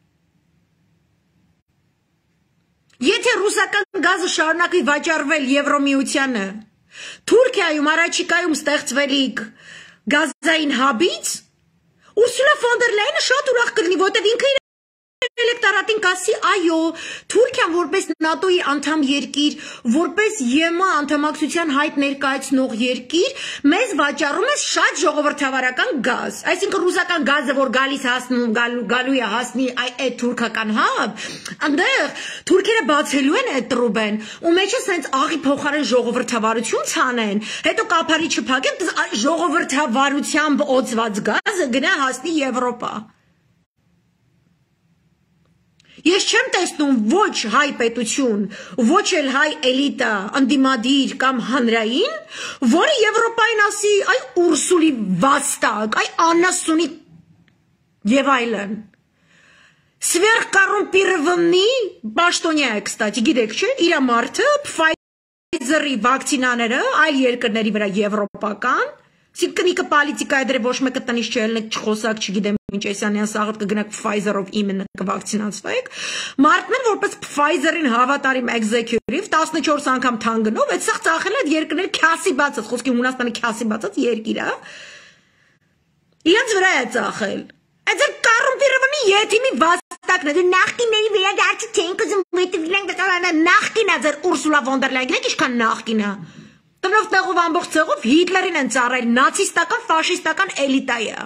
Եթե ռուսական գազը շարունակի վաճառվել Եվրոմիությանը, Թուրքիայում առաջիկայում ստեղծվելիք գազային հաբից Ուրսուլա ֆոն դեր Լայենը շատ ուրախ կլինի, որտեղ ինքը իր էլեկտորատին կասի, այո, Թուրքիան որպես ՆԱՏՕ-ի անդամ երկիր, որպես ԵՄ անդամակցության հայտ ներկայացնող երկիր, մեզ վաճառում է շատ ժողովրդավարական գազ։ Այսինքն ռուսական գազը, որ գալիս հասնում, գալու է հասնի այդ թուրքական հաբ, այնտեղ թուրքերը բացելու են այդ տրուբեն, ու մեջը սենց աղի փոխարեն ժողովրդավարություն ցանեն, հետո կափարիչը փակեն, ժողովրդավարությամբ օծված գազը գնա հասնի Եվրոպա։ Ես չեմ տեսնում ոչ հայ պետություն, ոչ էլ հայ էլիտա, ընդդիմադիր կամ հանրային, որը Եվրոպային ասի, այ Ուրսուլի վաստակ, այ անասունի եւ այլն։ Սվերկառումպիրվնի պաշտոնյա է, կստати, գիտեք չէ, իր մարդը Pfizer-ի վակցինաները այլ երկրների վրա եվրոպական Սիկնիկը պոլիտիկա է դրե ոչ մեկը տնից չելնեք չխոսակ չգիտեմ ինչ էսյանյան սաղդ կգնաք Pfizer-ով իմենը կվակցինացվեք մարդներ որպես Pfizer-ին հավատարիմ executive 14 անգամ թանգնով այդ սաղ ծախել այդ երկրների քասի բացած խոսքի Հունաստանի քասի բացած երկիր է իրենց վրա է ծախել այդ ձեր կառումպիրվնի եթիմի վաստակն է դու նախկինների վերադարձի չենք ուզում նախկին է ձեր Ուրսուլա ֆոն դեր Լայեն գիտեք ինչքան նախկին է Տնով տեղով ամբողջ ցեղով Հիտլերին են ծառայել նացիստական, ֆաշիստական էլիտայը։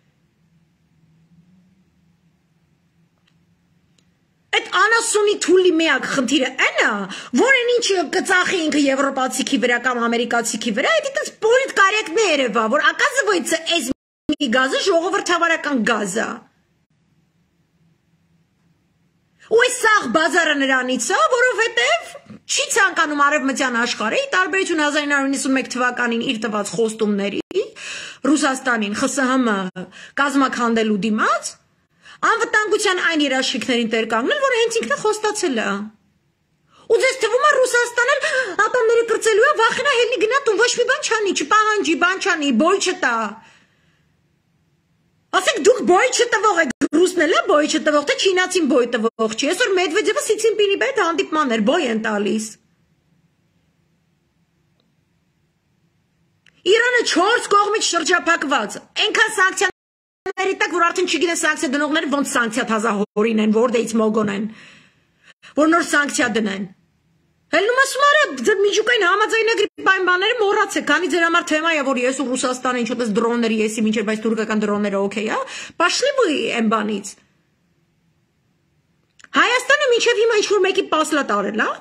Այդ անասունի թուլի միակ խնդիրը այն է, որ այն ինչ կծախի ինքը եվրոպացիքի վրա կամ ամերիկացիքի վրա, այդ դից պոլիտ կարեկն է երևա, որ оказывается այս մի գազը ժողովրդավարական գազ է։ Ու այս սաղ բազարը նրանից է, որովհետև չի ցանկանում արևմտյան աշխարհի տարբերություն 1991 թվականին իր տված խոստումների Ռուսաստանին ԽՍՀՄ կազմակերպելու դիմաց անվտանգության այն երաշխիքներին տեր կանգնել, որը հենց ինքն է խոստացել է։ Ու ձեզ թվում է Ռուսաստանը ատամները կրծելու է, վախենա հելի գնա տուն, ոչ մի բան չանի, չպահանջի, բան չանի, բոյ չտա։ Ասեք դուք բոյ չտվող եք, ռուսն էլ է բոյ չտվող, թե չինացին բոյ տվող չի, այսօր Մեդվեդևը Սի Ցինպինի հետ հանդիպման էր, բոյ են տալիս։ Իրանը 4 կողմից շրջափակված, այնքան սանկցիաների տակ, որ արդեն չգիտեն սանկցիա դնողները ոնց սանկցիա թազահորին են, որտեղից մոգոն են, որ նոր սանկցիա դնեն։ Հելնում ասում արա ձեր միջուկային համաձայնագրի պայմանները մոռացեք, քանի ձեր համար թեմա է, որ ես ու Ռուսաստանը ինչ-որ դրոնների եսի մինչև բայց թուրքական դրոնները օքեյ է, պաշլի բույ են բանից։ Հայաստանը մինչև հիմա ինչ-որ մեկի պասլա տարել, հա։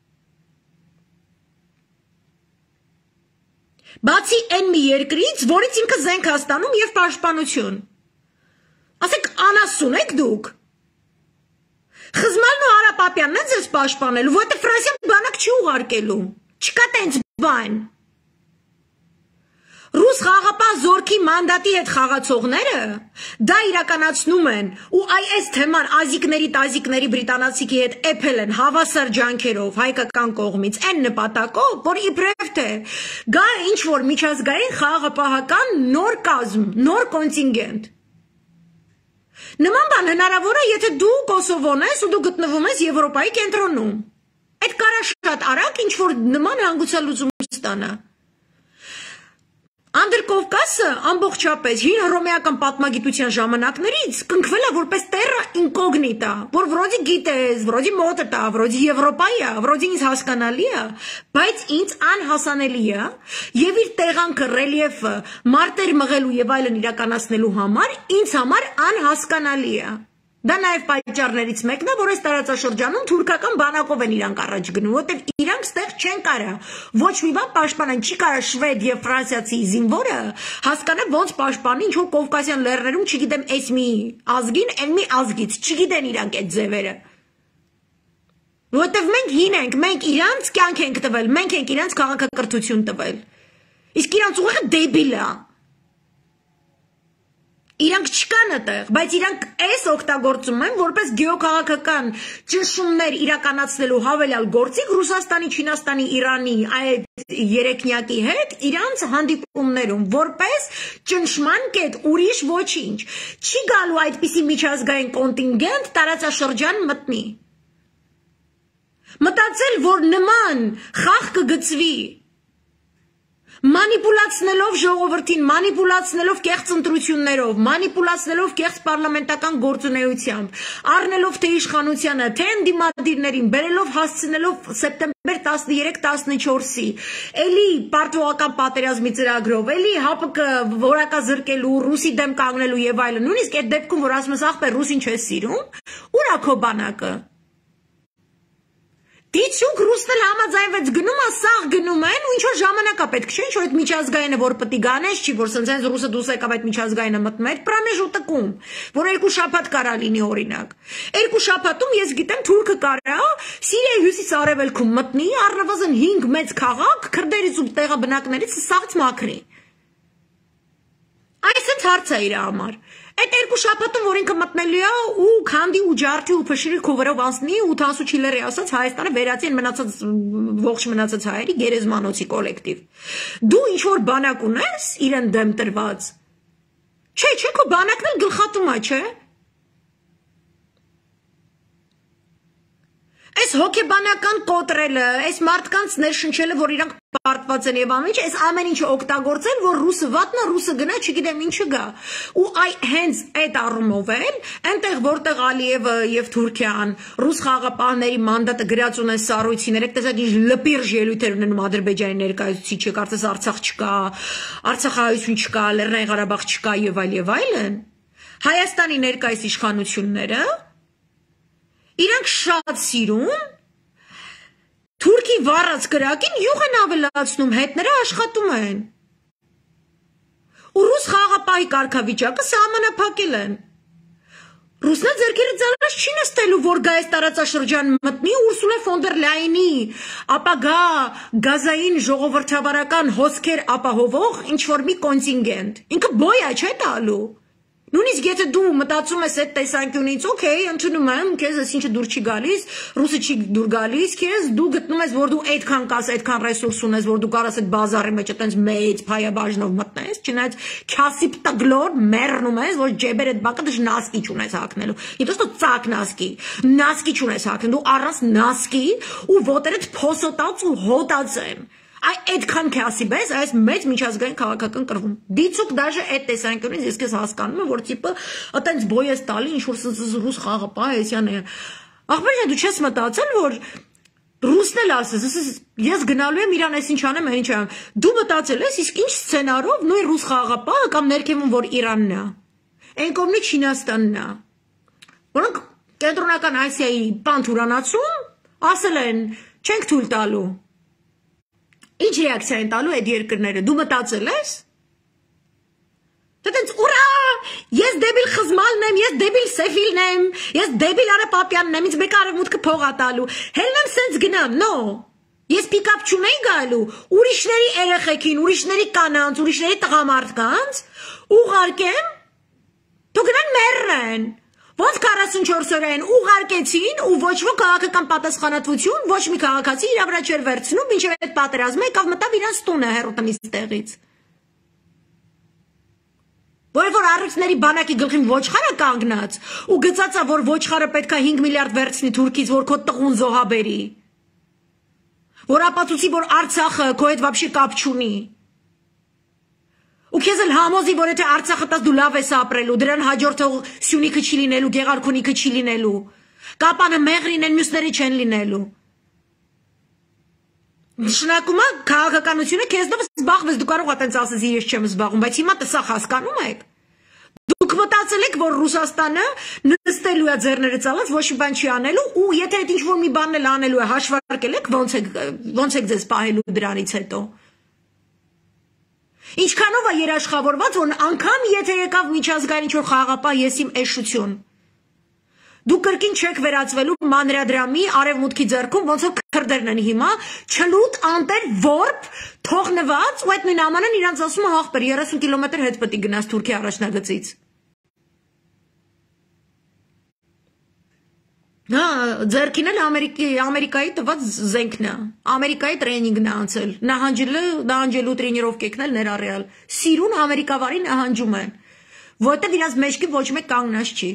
Բացի այն մի երկրից, որից ինքը զենք հաստանում եւ պաշտպանություն։ Ասեք անասուն եք դուք։ Խզմալն ու Հարապապյանն են ձեզ պաշտպանելու, որտեղ Ֆրանսիան բանակ չի ուղարկելու, չկա տենց բան։ Ռուս խաղապահ զորքի մանդատի հետ խաղացողները դա իրականացնում են ու այս թեման ազիկների բրիտանացիքի հետ էփել են հավասար ջանքերով հայկական կողմից այն նպատակով, որ իբրև թե գա ինչ-որ միջազգային խաղապահական նոր կազմ, նոր կոնտինգենտ։ Նման բան հնարավոր է, եթե դու Կոսովոն ես ու դու գտնվում ես Եվրոպայի կենտրոնում։ Այդ կարա շատ արագ ինչ-որ նման հանգուցալուծում ստանա։ Անդրկովկասը ամբողջապես հին հռոմեական պատմագիտության ժամանակներից կնքվել է որպես terra incognita, որ վրոդի գիտես, վրոդի մոտը տա, վրոդի Եվրոպայի է, վրոդի ինձ հասկանալի է, բայց ինձ անհասանելի է, եւ իր տեղանքը, ռելիեֆը, մարտեր մղելու եւ այլն իրականացնելու համար ինձ համար անհասկանալի է։ Դա նաև պատճառներից մեկն է, որ այս տարածաշրջանում թուրքական բանակով են իրանք առաջ գնում, որտեղ իրանք ստեղ չեն կարա ոչ մի բան պաշտպանեն, չի կարա շվեդ եւ ֆրանսիացի զինվորը հասկանա ոնց պաշտպանի ինչ որ Կովկասյան լեռներում, չգիտեմ, այս մի ազգին, այն մի ազգից, չգիտեն իրանք այդ ձևերը։ Որտեղ մենք հին ենք, մենք իրանք կյանք ենք տվել, մենք ենք իրանք քաղաքակրթություն տվել։ Իսկ իրանք ուղղակի դեբիլ է։ Իրանք չկան այդտեղ, բայց իրանք այս օգտագործում են որպես գեոքաղաքական ճնշումներ իրականացնելու հավելյալ գործիք Ռուսաստանի, Չինաստանի, Իրանի այդ երեքնյակի հետ իրանց հանդիպումներում որպես ճնշման կետ, ուրիշ ոչինչ։ Չի գալու այդպիսի միջազգային կոնտինգենտ տարածաշրջան մտնի։ Մտածել, որ նման խաղ կգծվի մանիպուլացնելով ժողովրդին, մանիպուլացնելով կեղծ ընտրություններով, մանիպուլացնելով կեղծ պարլամենտական գործունեությամբ, առնելով թե իշխանությանը, թե ընդդիմադիրներին, բերելով հասցնելով սեպտեմբեր 13-14-ի, էլի պարտվողական պատերազմի ծրագրով, էլի ՀԱՊԿ որակազրկելու, ռուսի դեմ կանգնելու եւ այլն, նույնիսկ այդ դեպքում, որ ասում ես ախպեր ռուսին չես սիրում, ուր է քո բանակը։ Դիցուկ ռուսն էլ համաձայնվեց գնում, ասաղ գնում են, ու ինչ որ ժամանակ է պետք չէ, ինչ որ այդ միջազգայինը որ պետք է գանես, չի որ սենց ռուսը դուս եկավ այդ միջազգայինը մտներ, պրամեժուտկում, որ 2 շաբաթ կարա լինի օրինակ։ 2 շաբաթում ես գիտեմ թուրքը կարա Սիրիայի հյուսիս-արևելքում մտնի, առնվազն 5 մեծ քաղաք քրդերից ու տեղաբնակներից սաղց մաքրի։ Այսինքն հարց է իր համար։ Այդ 2 շաբաթում որ ինքը մտնելու է ու քանդի ու ջարդի ու փշիրի քովերով անցնի ու Թանսու Չիլերի ասած Հայաստանը վերացի են մնացած ողջ մնացած հայերի գերեզմանոցի կոլեկտիվ։ Դու ինչ որ բանակ ունես իրեն դեմ տրված։ Չէ, քո բանակն էլ գլխատում է, չէ։ Այս հոգեբանական կոտրելը, այս մարդկանց ներշնչելը, որ իրանք պարտված են եւ ամեն ինչ, այս ամեն ինչը օգտագործել, որ ռուսը վատնա, ռուսը գնա, չգիտեմ ինչը գա։ Ու հենց այդ առումով էլ, այնտեղ որտեղ Ալիևը եւ Թուրքիան ռուս խաղապահների մանդատը գրած ունեն սառույցին, երեք տեսակ ինչ լպիրժ ելույթեր ունենում Ադրբեջանի ներկայացուցիչը, կարծես Արցախ չկա, Արցախահայություն չկա, Լեռնային Ղարաբաղ չկա եւ այլն։ Հայաստանի ներկայիս իշխանությունները իրանք շատ սիրում Թուրքի վառած կրակին յուղ են ավելացնում, հետները աշխատում են։ Ու ռուս խաղապահի կարգավիճակը սահմանափակել են։ Ռուսնա ձեռքերը ծալած չի նստելու, որ գա այս տարածաշրջան մտնի Ուրսուլա ֆոն դեր Լայնի ապագա գազային ժողովրդավարական հոսքեր ապահովող ինչ-որ մի կոնտինգենտ։ Ինքը բոյա չէ տալու։ Նույնիսկ եթե դու մտածում ես այդ տեսանկյունից, օքեյ, ընդունում եմ, քեզ այսինչը դուր չի գալիս, ռուսը չի դուր գալիս, քեզ դու գտնում ես, որ դու այդքան կաս, այդքան ռեսուրս ունես, որ դու կարաս այդ բազարի մեջ այտենց մեծ փայաբաժնով մտնես, չնայած քասիպ տգլոր մեռնում ես, որ ջեբեր այդ բակը դժ նասկի չունես հագնելու։ Իտոս դու ծակ նասկի չունես հագնելու, դու առանց նասկի ու ոտերդ փոսոտած ու հոտած են։ Այդքան քասիբ ես, այս մեծ միջազգային քաղաքական կռվում։ Դիցուկ դաժե այդ տեսանկյունից ես քեզ հասկանում եմ, որ տիպը այտենց բոյ ես տալի, ինչ որ ռուս խաղապահ էսյան է։ Ախպեր դու չես մտածել, որ ռուսն էլ ասես, ես գնալու եմ Իրան, այս ինչ անեմ, այն ինչ անեմ։ Դու մտածել ես, իսկ ինչ սցենարով նույն ռուս խաղապահը կամ ներքևում որ Իրանն է։ Այն կողմի Չինաստանն է։ Որոնք կենտրոնական Ասիայի պանթուրանացում ասել են, չենք թույլ տալու։ Ինչ ռեակցիա են տալու այդ երկրները, դու մտածել ես։ Դենց ուրա, ես դեբիլ խզմալն եմ, ես դեբիլ սեֆիլն եմ, ես դեբիլ Արա Պապյանն եմ, ինձ մեկ արևմուտքը փող ա տալու։ Հելնեմ սենց գնամ, նո։ Ես պիկապ չունեի գալու, ուրիշների երեխեքին, ուրիշների կանանց, ուրիշների տղամարդկանց ուղարկեմ, թող գնան մեռնեն։ Ոնց 44 օրեն ուղարկեցին ու ոչ ոք քաղաքական պատասխանատվություն, ոչ մի քաղաքացի իր վրա չէր վերցնում, մինչև այդ պատերազմը եկավ մտավ իրանց տունը հեռուտնից տեղից։ Որը որ առյուծների բանակի գլխին ոչխարը կանգնած ու գծածա, որ ոչխարը պետքա 5 միլիարդ վերցնի Թուրքից, որ քո տղուն զոհաբերի։ Որ ապացուցի, որ Արցախը քո հետ вообще կապ չունի։ Ու քեզ էլ համոզի, որ եթե Արցախը տաս դու լավ ես ապրելու, դրան հաջորդող Սյունիքը չի լինելու, Գեղարքունիքը չի լինելու, Կապանը մեղրին են, մյուսները չեն լինելու։ Նշանակում է քաղաքականությունը քեզնով զբաղվես, դու կարող ես ասես ես չեմ զբաղվում, բայց հիմա տեսա հասկանում եք։ Դուք մտածել եք, որ Ռուսաստանը նստելու է ձեռները ցալած, ոչ մի բան չի անելու, ու եթե այդ ինչ-որ մի բանն էլ անելու է, հաշվարկել եք, ոնց եք ձեզ պահելու դրանից հետո։ Ինչքանով է երաշխավորված, որ անգամ եթե եկավ միջազգային ինչ-որ խաղաղապահ եսիմ էշություն, դուք կրկին չեք վերածվելու մանրադրամի արևմուտքի ձեռքում, ոնց որ քրդերն են հիմա, չլուտ, անտեր, որբ, թողնված, ու այդ նույն ամանն իրանց ասում է ախպեր 30 կիլոմետր հետ պետք է գնաս Թուրքիա առաջնագծից։ Հա, ձեռքին էլ Ամերիկայի տված զենքն է, Ամերիկայի տրեյնինգն է անցել, նահանջելու տրենիրովկեքն էլ ներառյալ, սիրուն ամերիկավարի նահանջում են, որտեղ իրանց մեջքի ոչ մեկ կանգնած չի։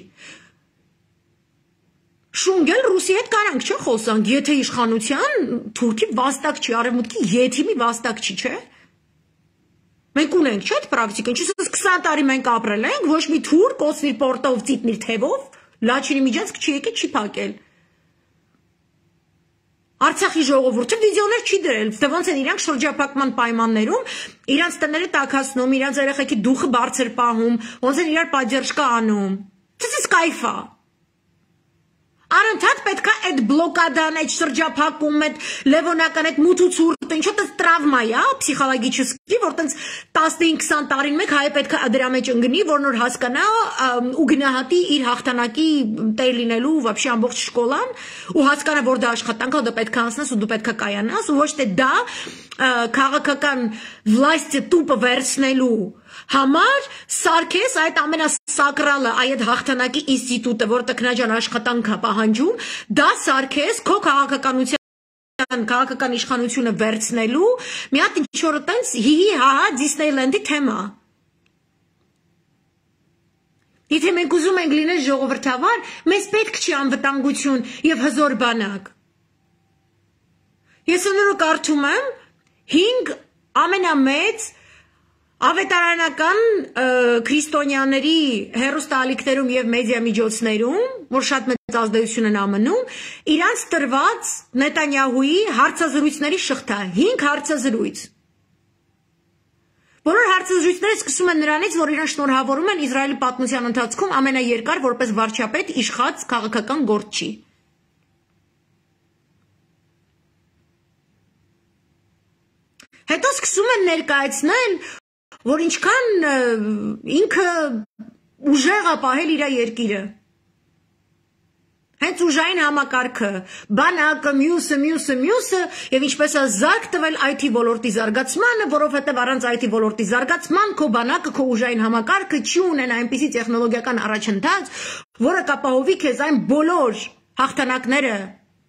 Շունգել Ռուսի հետ կարանք չէ խոսանք, եթե իշխանության Թուրքի վաստակ չի, արևմուտքի եթիմի վաստակ չի, չէ։ Մենք ունենք չէ այդ պրակտիկան, ինչպես 20 տարի մենք ապրել ենք, ոչ մի թուրք կոսնիր պորտով, ծիտնիր թևով, լաչինի միջանցք չի եկել, չի փակել։ Արցախի ժողովուրդը վիդեոներ չի դրել, թե ոնց են իրանք շրջափակման պայմաններում, իրանց տները տաքացնում, իրանց երեխեքի դուխը բարձր պահում, ոնց են իրար պատժերշկա անում։ This կայֆ է։ Անընդհատ պետք է այդ բլոկադան, այդ շրջափակում, այդ լևոնական, այդ մութ ու ցուրտ, ինչ որ տրավմա է, պսիխոլոգիչեսկի, որ տենց 15-20 տարին մեկ հայը պետք է դրա մեջ ընկնի, որ նոր հասկանա ու գնահատի իր հաղթանակի տեր լինելու вообще ամբողջ շկոլան, ու հասկանա, որ դա աշխատանք է, դա պետք է անցնես ու դու պետք է կայանաս, ու ոչ թե դա քաղաքական власти տուպը վերցնելու համար սարքես այդ ամենասակրալը, այդ հաղթանակի ինստիտուտը, որ տքնաջան աշխատանք է պահանջում, դա սարքես քո քաղաքական իշխանությունը վերցնելու մի հատ ինչ-որ տենց հի-հի հա-հա Դիսնեյլենդի թեմա։ Եթե մենք ուզում ենք լինել ժողովրդավար, մեզ պետք չի անվտանգություն եւ հզոր բանակ։ Ես նորը կարդում եմ 5 ամենամեծ ավետարանական քրիստոնյաների հերոստալիքներում եւ մեդիա միջոցներում, որ շատ մեծ ազդեցություն են ամնում, իրանց տրված Նետանյահուի հարցազրույցների շղթա, 5 հարցազրույց։ Բոլոր հարցազրույցները սկսում են նրանից, որ իրեն շնորհավորում են Իսրայելի պատմության ընթացքում ամենաերկար որպես վարչապետ իշխած քաղաքական գործչի։ Հետո սկսում են ներկայացնել, որ ինչքան ինքը ուժեղ է պահել իր երկիրը։ Հենց ուժային համակարգը, բանակը, մյուսը եւ ինչպես է զարգ տվել IT ոլորտի զարգացմանը, որովհետեւ առանց IT ոլորտի զարգացման քո բանակը, քո ուժային համակարգը չի ունեն այնպիսի տեխնոլոգիական առաջընթաց, որը կապահովի քեզ այն բոլոր հաղթանակները,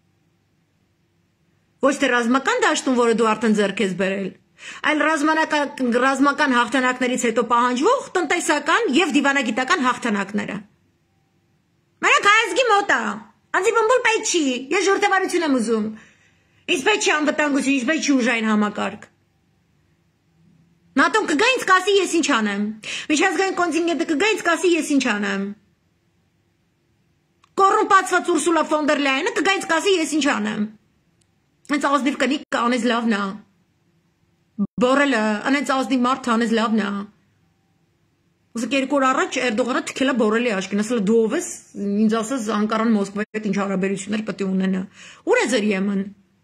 ոչ թե ռազմական դաշտում, որը դու արդեն ձեռք ես բերել, այլ ռազմական հաղթանակներից հետո պահանջվող տնտեսական եւ դիվանագիտական հաղթանակները։ Մենակ հայազգի մոտ է, անձի բմբուլ պետք չի, ես ժողովրդավարություն եմ ուզում, ինձ պետք չի անվտանգություն, ինձ պետք չի ուժային համակարգ։ ՆԱՏՕ-ն կգա ինձ կասի ես ինչ անեմ, միջազգային կոնտինգենտը կգա ինձ կասի ես ինչ անեմ, կոռումպացված Ուրսուլա ֆոն դեր Լայենը կգա ինձ կասի ես ինչ անեմ, հենց ազնիվ կնիկ կանես լավն է, բորելը, անենց ազնիվ մարդ անես լավն է։ Ուզը երկու օր առաջ Էրդողանը թքել է բորելի աշկին, ասել դու ով ես, ինձ ասես Անկարան Մոսկվայի հետ ինչ հարաբերություններ պետք է ունենա։ Ուր է ձեր Եմեն։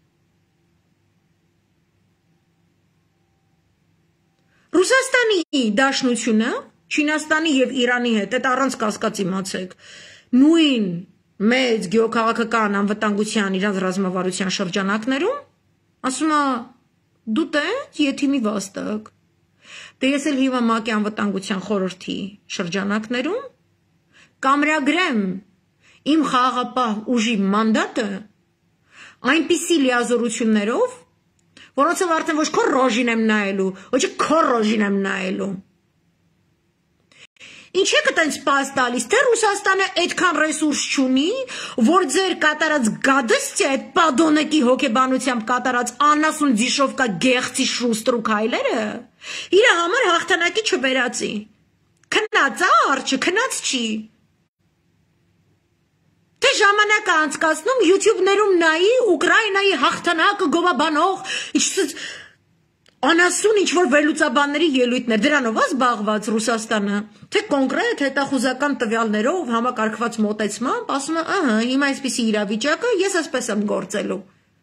Ռուսաստանի դաշնությունը, Չինաստանի եւ Իրանի հետ, այդ առանց կասկած իմացեք, նույն մեծ գեոքաղաքական անվտանգության իրանց ռազմավարության շրջանակներում, ասում է դու տես եթիմի վաստակ։ Դե ես էլ հիմա ՄԱԿ-ի անվտանգության խորհրդի շրջանակներում կամրագրեմ իմ խաղաղապահ ուժի մանդատը այնպիսի լիազորություններով, որոնցով արդեն ոչ քո ռոժին եմ նայելու, ոչ քո ռոժին եմ նայելու։ Ինչ է կտենց պաս տալիս, թե Ռուսաստանը այդքան ռեսուրս չունի, որ ձեր կատարած գադստի այդ պադոնեկի հոգեբանությամբ կատարած անասուն ձիշովկա գեղցի շուստրու քայլերը, իր համար հաղթանակի չբերացի։ Քնած է արջը, քնած չի։ Թե ժամանակ է անցկացնում YouTube-ներում նայի Ուկրաինայի հաղթանակը գովաբանող, Անասուն ինչ-որ վերլուծաբանների ելույթներ, դրանով է զբաղված Ռուսաստանը, թե կոնկրետ հետախուզական տվյալներով համակարգված մոտեցմամբ, ասում է, ահա, հիմա այսպիսի իրավիճակը, ես այսպես եմ գործելու։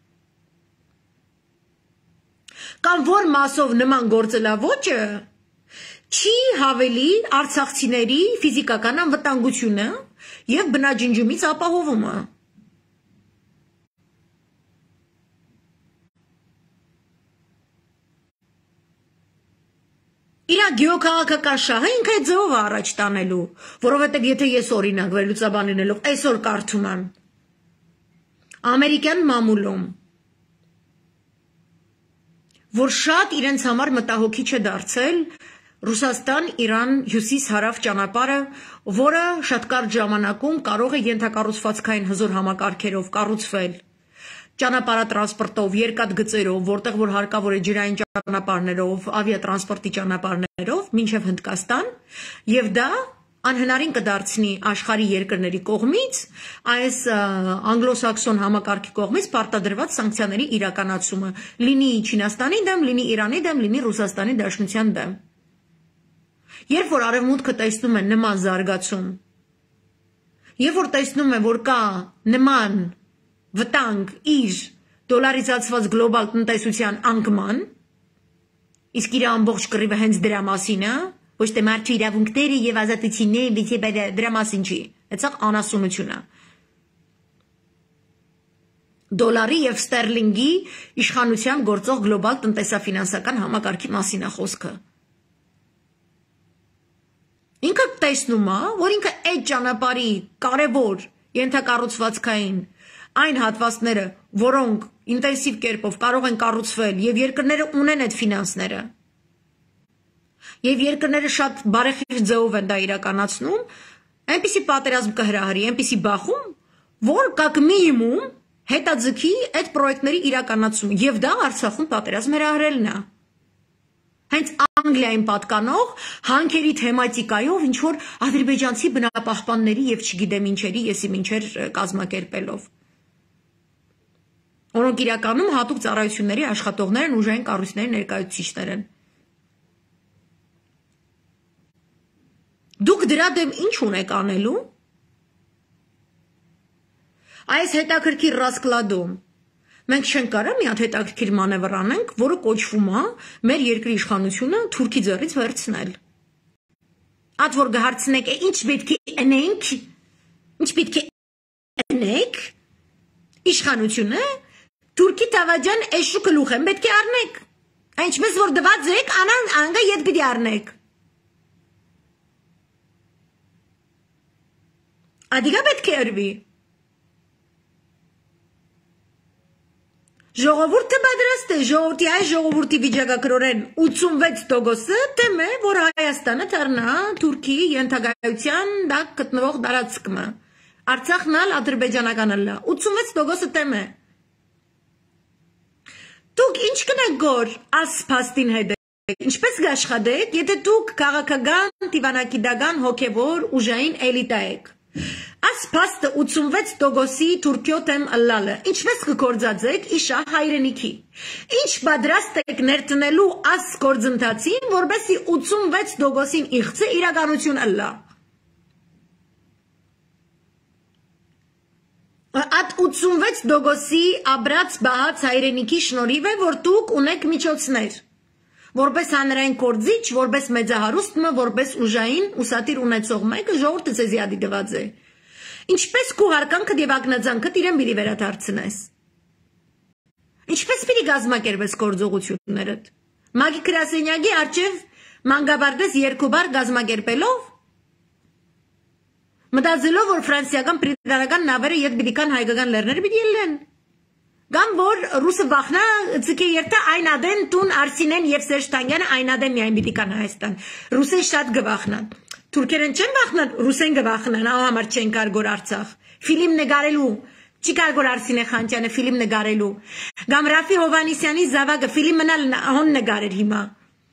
Կամ որ մասով նման գործելավոճը չի հավելի արցախցիների ֆիզիկական անվտանգությունը և բնաջնջումից ապահովումը։ Իրա գեոքաղաքական շահը ինքը այդ ձևով առաջ տանելու, որովհետև եթե ես օրինակ վերլուծաբան լինելով այսօր կարդում եմ ամերիկյան մամուլում, որ շատ իրենց համար մտահոգիչ է դարձել Ռուսաստան-Իրան հյուսիս-հարավ ճանապարհը, որը շատ կարճ ժամանակում կարող է ենթակառուցվածքային հզոր համակարգերով կառուցվել ճանապարհատրանսպորտով, երկաթգծերով, որտեղ որ հարկավոր է ջրային ճանապարհներով, ավիատրանսպորտի ճանապարհներով, մինչև Հնդկաստան, եւ դա անհնարին կդարձնի աշխարհի երկրների կողմից այս անգլոսաքսոն համակարգի կողմից պարտադրված սանկցիաների իրականացումը, լինի Չինաստանի դեմ, լինի Իրանի դեմ, լինի Ռուսաստանի Դաշնության դեմ։ Երբ որ արևմուտքը տեսնում է նման զարգացում, երբ որ տեսնում է, որ կա նման վտանգ իր դոլարիզացված գլոբալ տնտեսության անկման, իսկ իր ամբողջ կռիվը հենց դրա մասին է, ոչ թե մարդու իրավունքները եւ ազատությունները, դրա մասին չի, դա անասունություն է։ Դոլարի եւ ստերլինգի իշխանությամբ գործող գլոբալ տնտեսաֆինանսական համակարգի մասին է խոսքը։ Ինքը տեսնում է, որ ինքը այդ ճանապարհի կարևոր ենթակառուցվածքային այն հատվածները, որոնք ինտենսիվ կերպով կարող են կառուցվել եւ երկրները ունեն այդ ֆինանսները, եւ երկրները շատ բարեխիղճ ձևով են դա իրականացնում, այնպիսի պատերազմ կհրահրի, այնպիսի բախում, որ կակ մինիմում հետաձգի այդ պրոյեկտների իրականացում, եւ դա Արցախում պատերազմ հրահրելն է։ Հենց Անգլիային պատկանող հանքերի թեմատիկայով ինչ որ ադրբեջանցի բնապահպանների եւ չգիտեմ ինչերի եսի մինչեր կազմակերպելով, որոնք իրականում հատուկ ծառայությունների աշխատողներ են, ուժային կառույցների ներկայացուցիչներ են։ Դուք դրա դեմ ինչ ունեք անելու։ Այս հետաքրքիր ռասկլադում մենք չենք կարող մի հատ հետաքրքիր մանևր անենք, որը կոչվում է մեր երկրի իշխանությունը Թուրքի ձեռից վերցնել։ Այդ որ գահարցնեք, ինչ պետք է անենք, ինչ պետք է անենք, իշխանությունը Թուրքի տավաջան էշու գլուխ են պետք է առնեք։ Ինչպես որ դված եք, անգա ետ պիտի առնեք։ Ադիգա պետք է արվի։ Ժողովուրդը պատրաստ է, ժողովրդի այս ժողովրդի վիճակագրորեն 86%-ը դեմ է, որ Հայաստանը դառնա Թուրքիի ենթակայության տակ գտնվող տարածքը։ Արցախն ալ ադրբեջանական ալ 86%-ը դեմ է։ Դուք ինչ կնեք գոր ասփաստին հետ ինչպես կաշխատեք, եթե դուք քաղաքական, դիվանագիտական, հոգևոր, ուժային էլիտա եք։ Ասփաստը 86%-ի Թուրքիոտ եմ ըլլալը, ինչպես կգործածեք իշա հայրենիքի, ինչ պատրաստ եք ներտնելու աս գործընթացին, որպեսզի 86%-ին իղծը իրականություն ըլլա։ Այդ 86%-ի աբրած բահած հայրենիքի շնորհիվ է, որ դուք ունեք միջոցներ, որպես հանրային գործիչ, որպես մեծահարուստը, որպես ուժային ուսատիր ունեցող մեկը ժողովուրդը ձեզի ադի դված է։ Ինչպես քո հարկանքդ եւ ակնածանքդ իրեն պիտի վերադարձնես։ Ինչպես պիտի գազམ་ակերպես գործողություններդ։ Մագի Կրասենյակի արչեւ մանգաբարդես երկու բար գազམ་ակերպելով, մտածելով որ ֆրանսիական բրիտանական նավերը ետ պիտի կան հայկական լեռները պիտի ելնեն։ Կամ որ ռուսը վախնա ցկե երթա այնադեն տուն Արսինեն եւ Սերժ Տանգյանը այնադեն միայն պիտի կան Հայաստան։ Ռուսեն շատ գվախնան։ Թուրքերեն չեն վախնան, ռուսեն գվախնան, ահա համար չեն կարգոր Արցախ։ Ֆիլմ նկարելու, չի կարգոր Արսինե Խանջյանը ֆիլմ նկարելու։ Կամ Ռաֆի Հովանիսյանի զավակը ֆիլմ մնալ հոն նկարեր հիմա։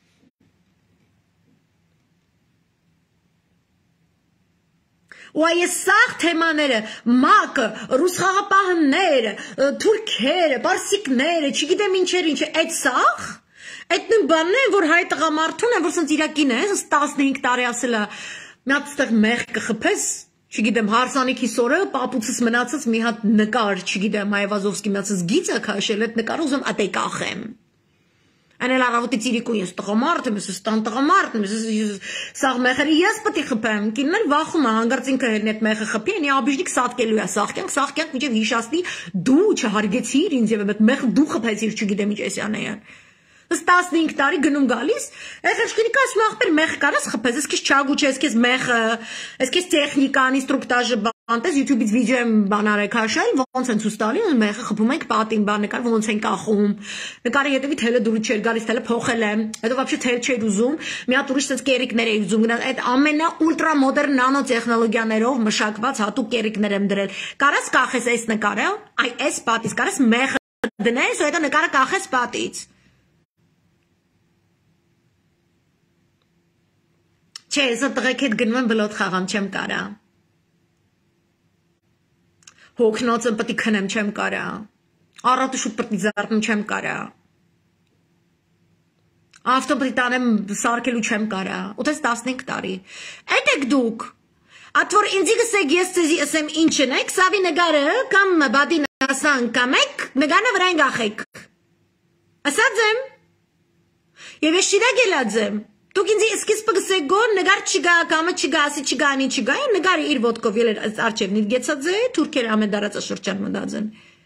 Ու այս սաղ թեմաները, մակը, ռուս խաղապահները, թուրքերը, պարսիկները, չգիտեմ ինչեր, այդ սաղ, Այդ նույն բանն է, որ հայ տղամարդուն է, որ սենց իրակին է, 15 տարի ասել է, մի հատ ստեղ մեղ կխփես, չգիտեմ, հարսանիքի սորը, պապուցս մնացած մի հատ նկար, չգիտեմ, Այվազովսկի մնացած գիծ է քաշել, այդ նկարը ուզում ատե կախեմ։ Այն էլ առավոտից իրիկուն ես տղամարդ եմ, ես տան տղամարդ եմ, ես սաղ մեղերը ես պետք է խփեմ, կինն էլ վախում է, հանգարց ինքը հերն այդ մեղը խփի, այնի աբիժնիկ սատկելու է, սաղկյանք մինչև հիշացնի, դու չհարգեցիր ինձ եւ այդ մեղը դու խփեցիր, չգիտեմ ինչ էսյան է։ 15 տարի գնում գալիս, եղեշկինի կասում աղբեր մեղ կարաս խփես, ես քեզ չագուչ ես քեզ մեղը, ես քեզ տեխնիկան, ինստրուկտաժը բանտես, YouTube-ից վիդեո եմ բանար եք հաշել, ոնց են ցույց տալի, մեղը խփում ենք պատին, բան նկար, ոնց են կախում։ Նկարի հետևի թելը դուրս չէր գալիս, թելը փոխել եմ, հետո вообще թել չէր ուզում, մի հատ ուրիշ sense կերիկներ էի ուզում գնալ, այդ ամենա ուլտրա մոդեռն նանո տեխնոլոգիաներով մշակված հատուկ կերիկներ եմ դրել։ Կարաս կախես այս նկարը, այ այս պատից, կարաս մեղը դնես, ու հետո նկարը կախես պատից։ Չէ, ես տղեկ հետ գնում եմ բլոտ խաղամ, չեմ կարա։ Հոգնոցը պետք է քնեմ, չեմ կարա։ Առատը շուտ պետք է զարթնում, չեմ կարա։ Ավտոբրի տանեմ սարքելու չեմ կարա։ Ուտես 15 տարի։ Այդ եք դուք։ Ատ որ ինձի գսեք ես ձեզի ասեմ ինչն եք, սավի նգարը կամ բադին ասան կամ եք, նգանը վրան գախեք։ Ասած եմ։ Եվ ես շիրակ ելած եմ։ Դուք ինձ սկիզբը գսեք գոր նգար չգա կամը չգա ասի չգա անի չգա նգարը իր ոտքով ելեր արջև նիրգեցած է թուրքեր ամեդարածաշրջան մտածեն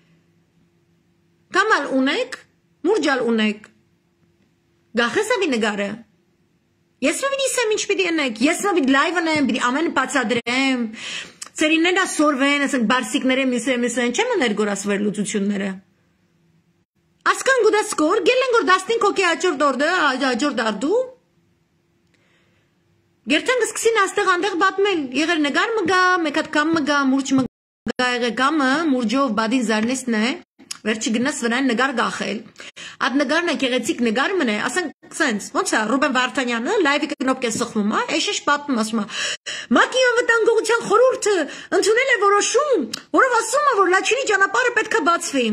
կամալ ունեք մուրջալ ունեք գախեսավի նգարը ես մավիդ իսեմ ինչ պիտի ենեք ես մավիդ լայվն եմ պիտի ամեն պացադրեմ ծերինները սորվեն ասենք բարսիկները միսեն չեմ ներգորասվեր լուծությունները ասկան գուդասկոր գելեն գոր 15 հոգի աջոր դարդու Գերտեն գսկսին աստեղ անդեղ բատմել, եղեր նգար մգա, մեկ հատ կամ մգա, մուրջ մգա եղեր կամը, մուրջով բադին զարնեսն է, վերջի գնաս վրան նգար գախել, ատ նգարն է կեղեցիկ նգար մն է, ասենք սենց, ոնց է, Ռուբեն Վարդանյանը, լայվի կնոպ կես սխվում է, էշեշ բատում ասում է, մակի անվտանգողության խորհուրդը ընդունել է որոշում, որով ասում է, որ լաչինի ճանապարհը պետք է բացվի,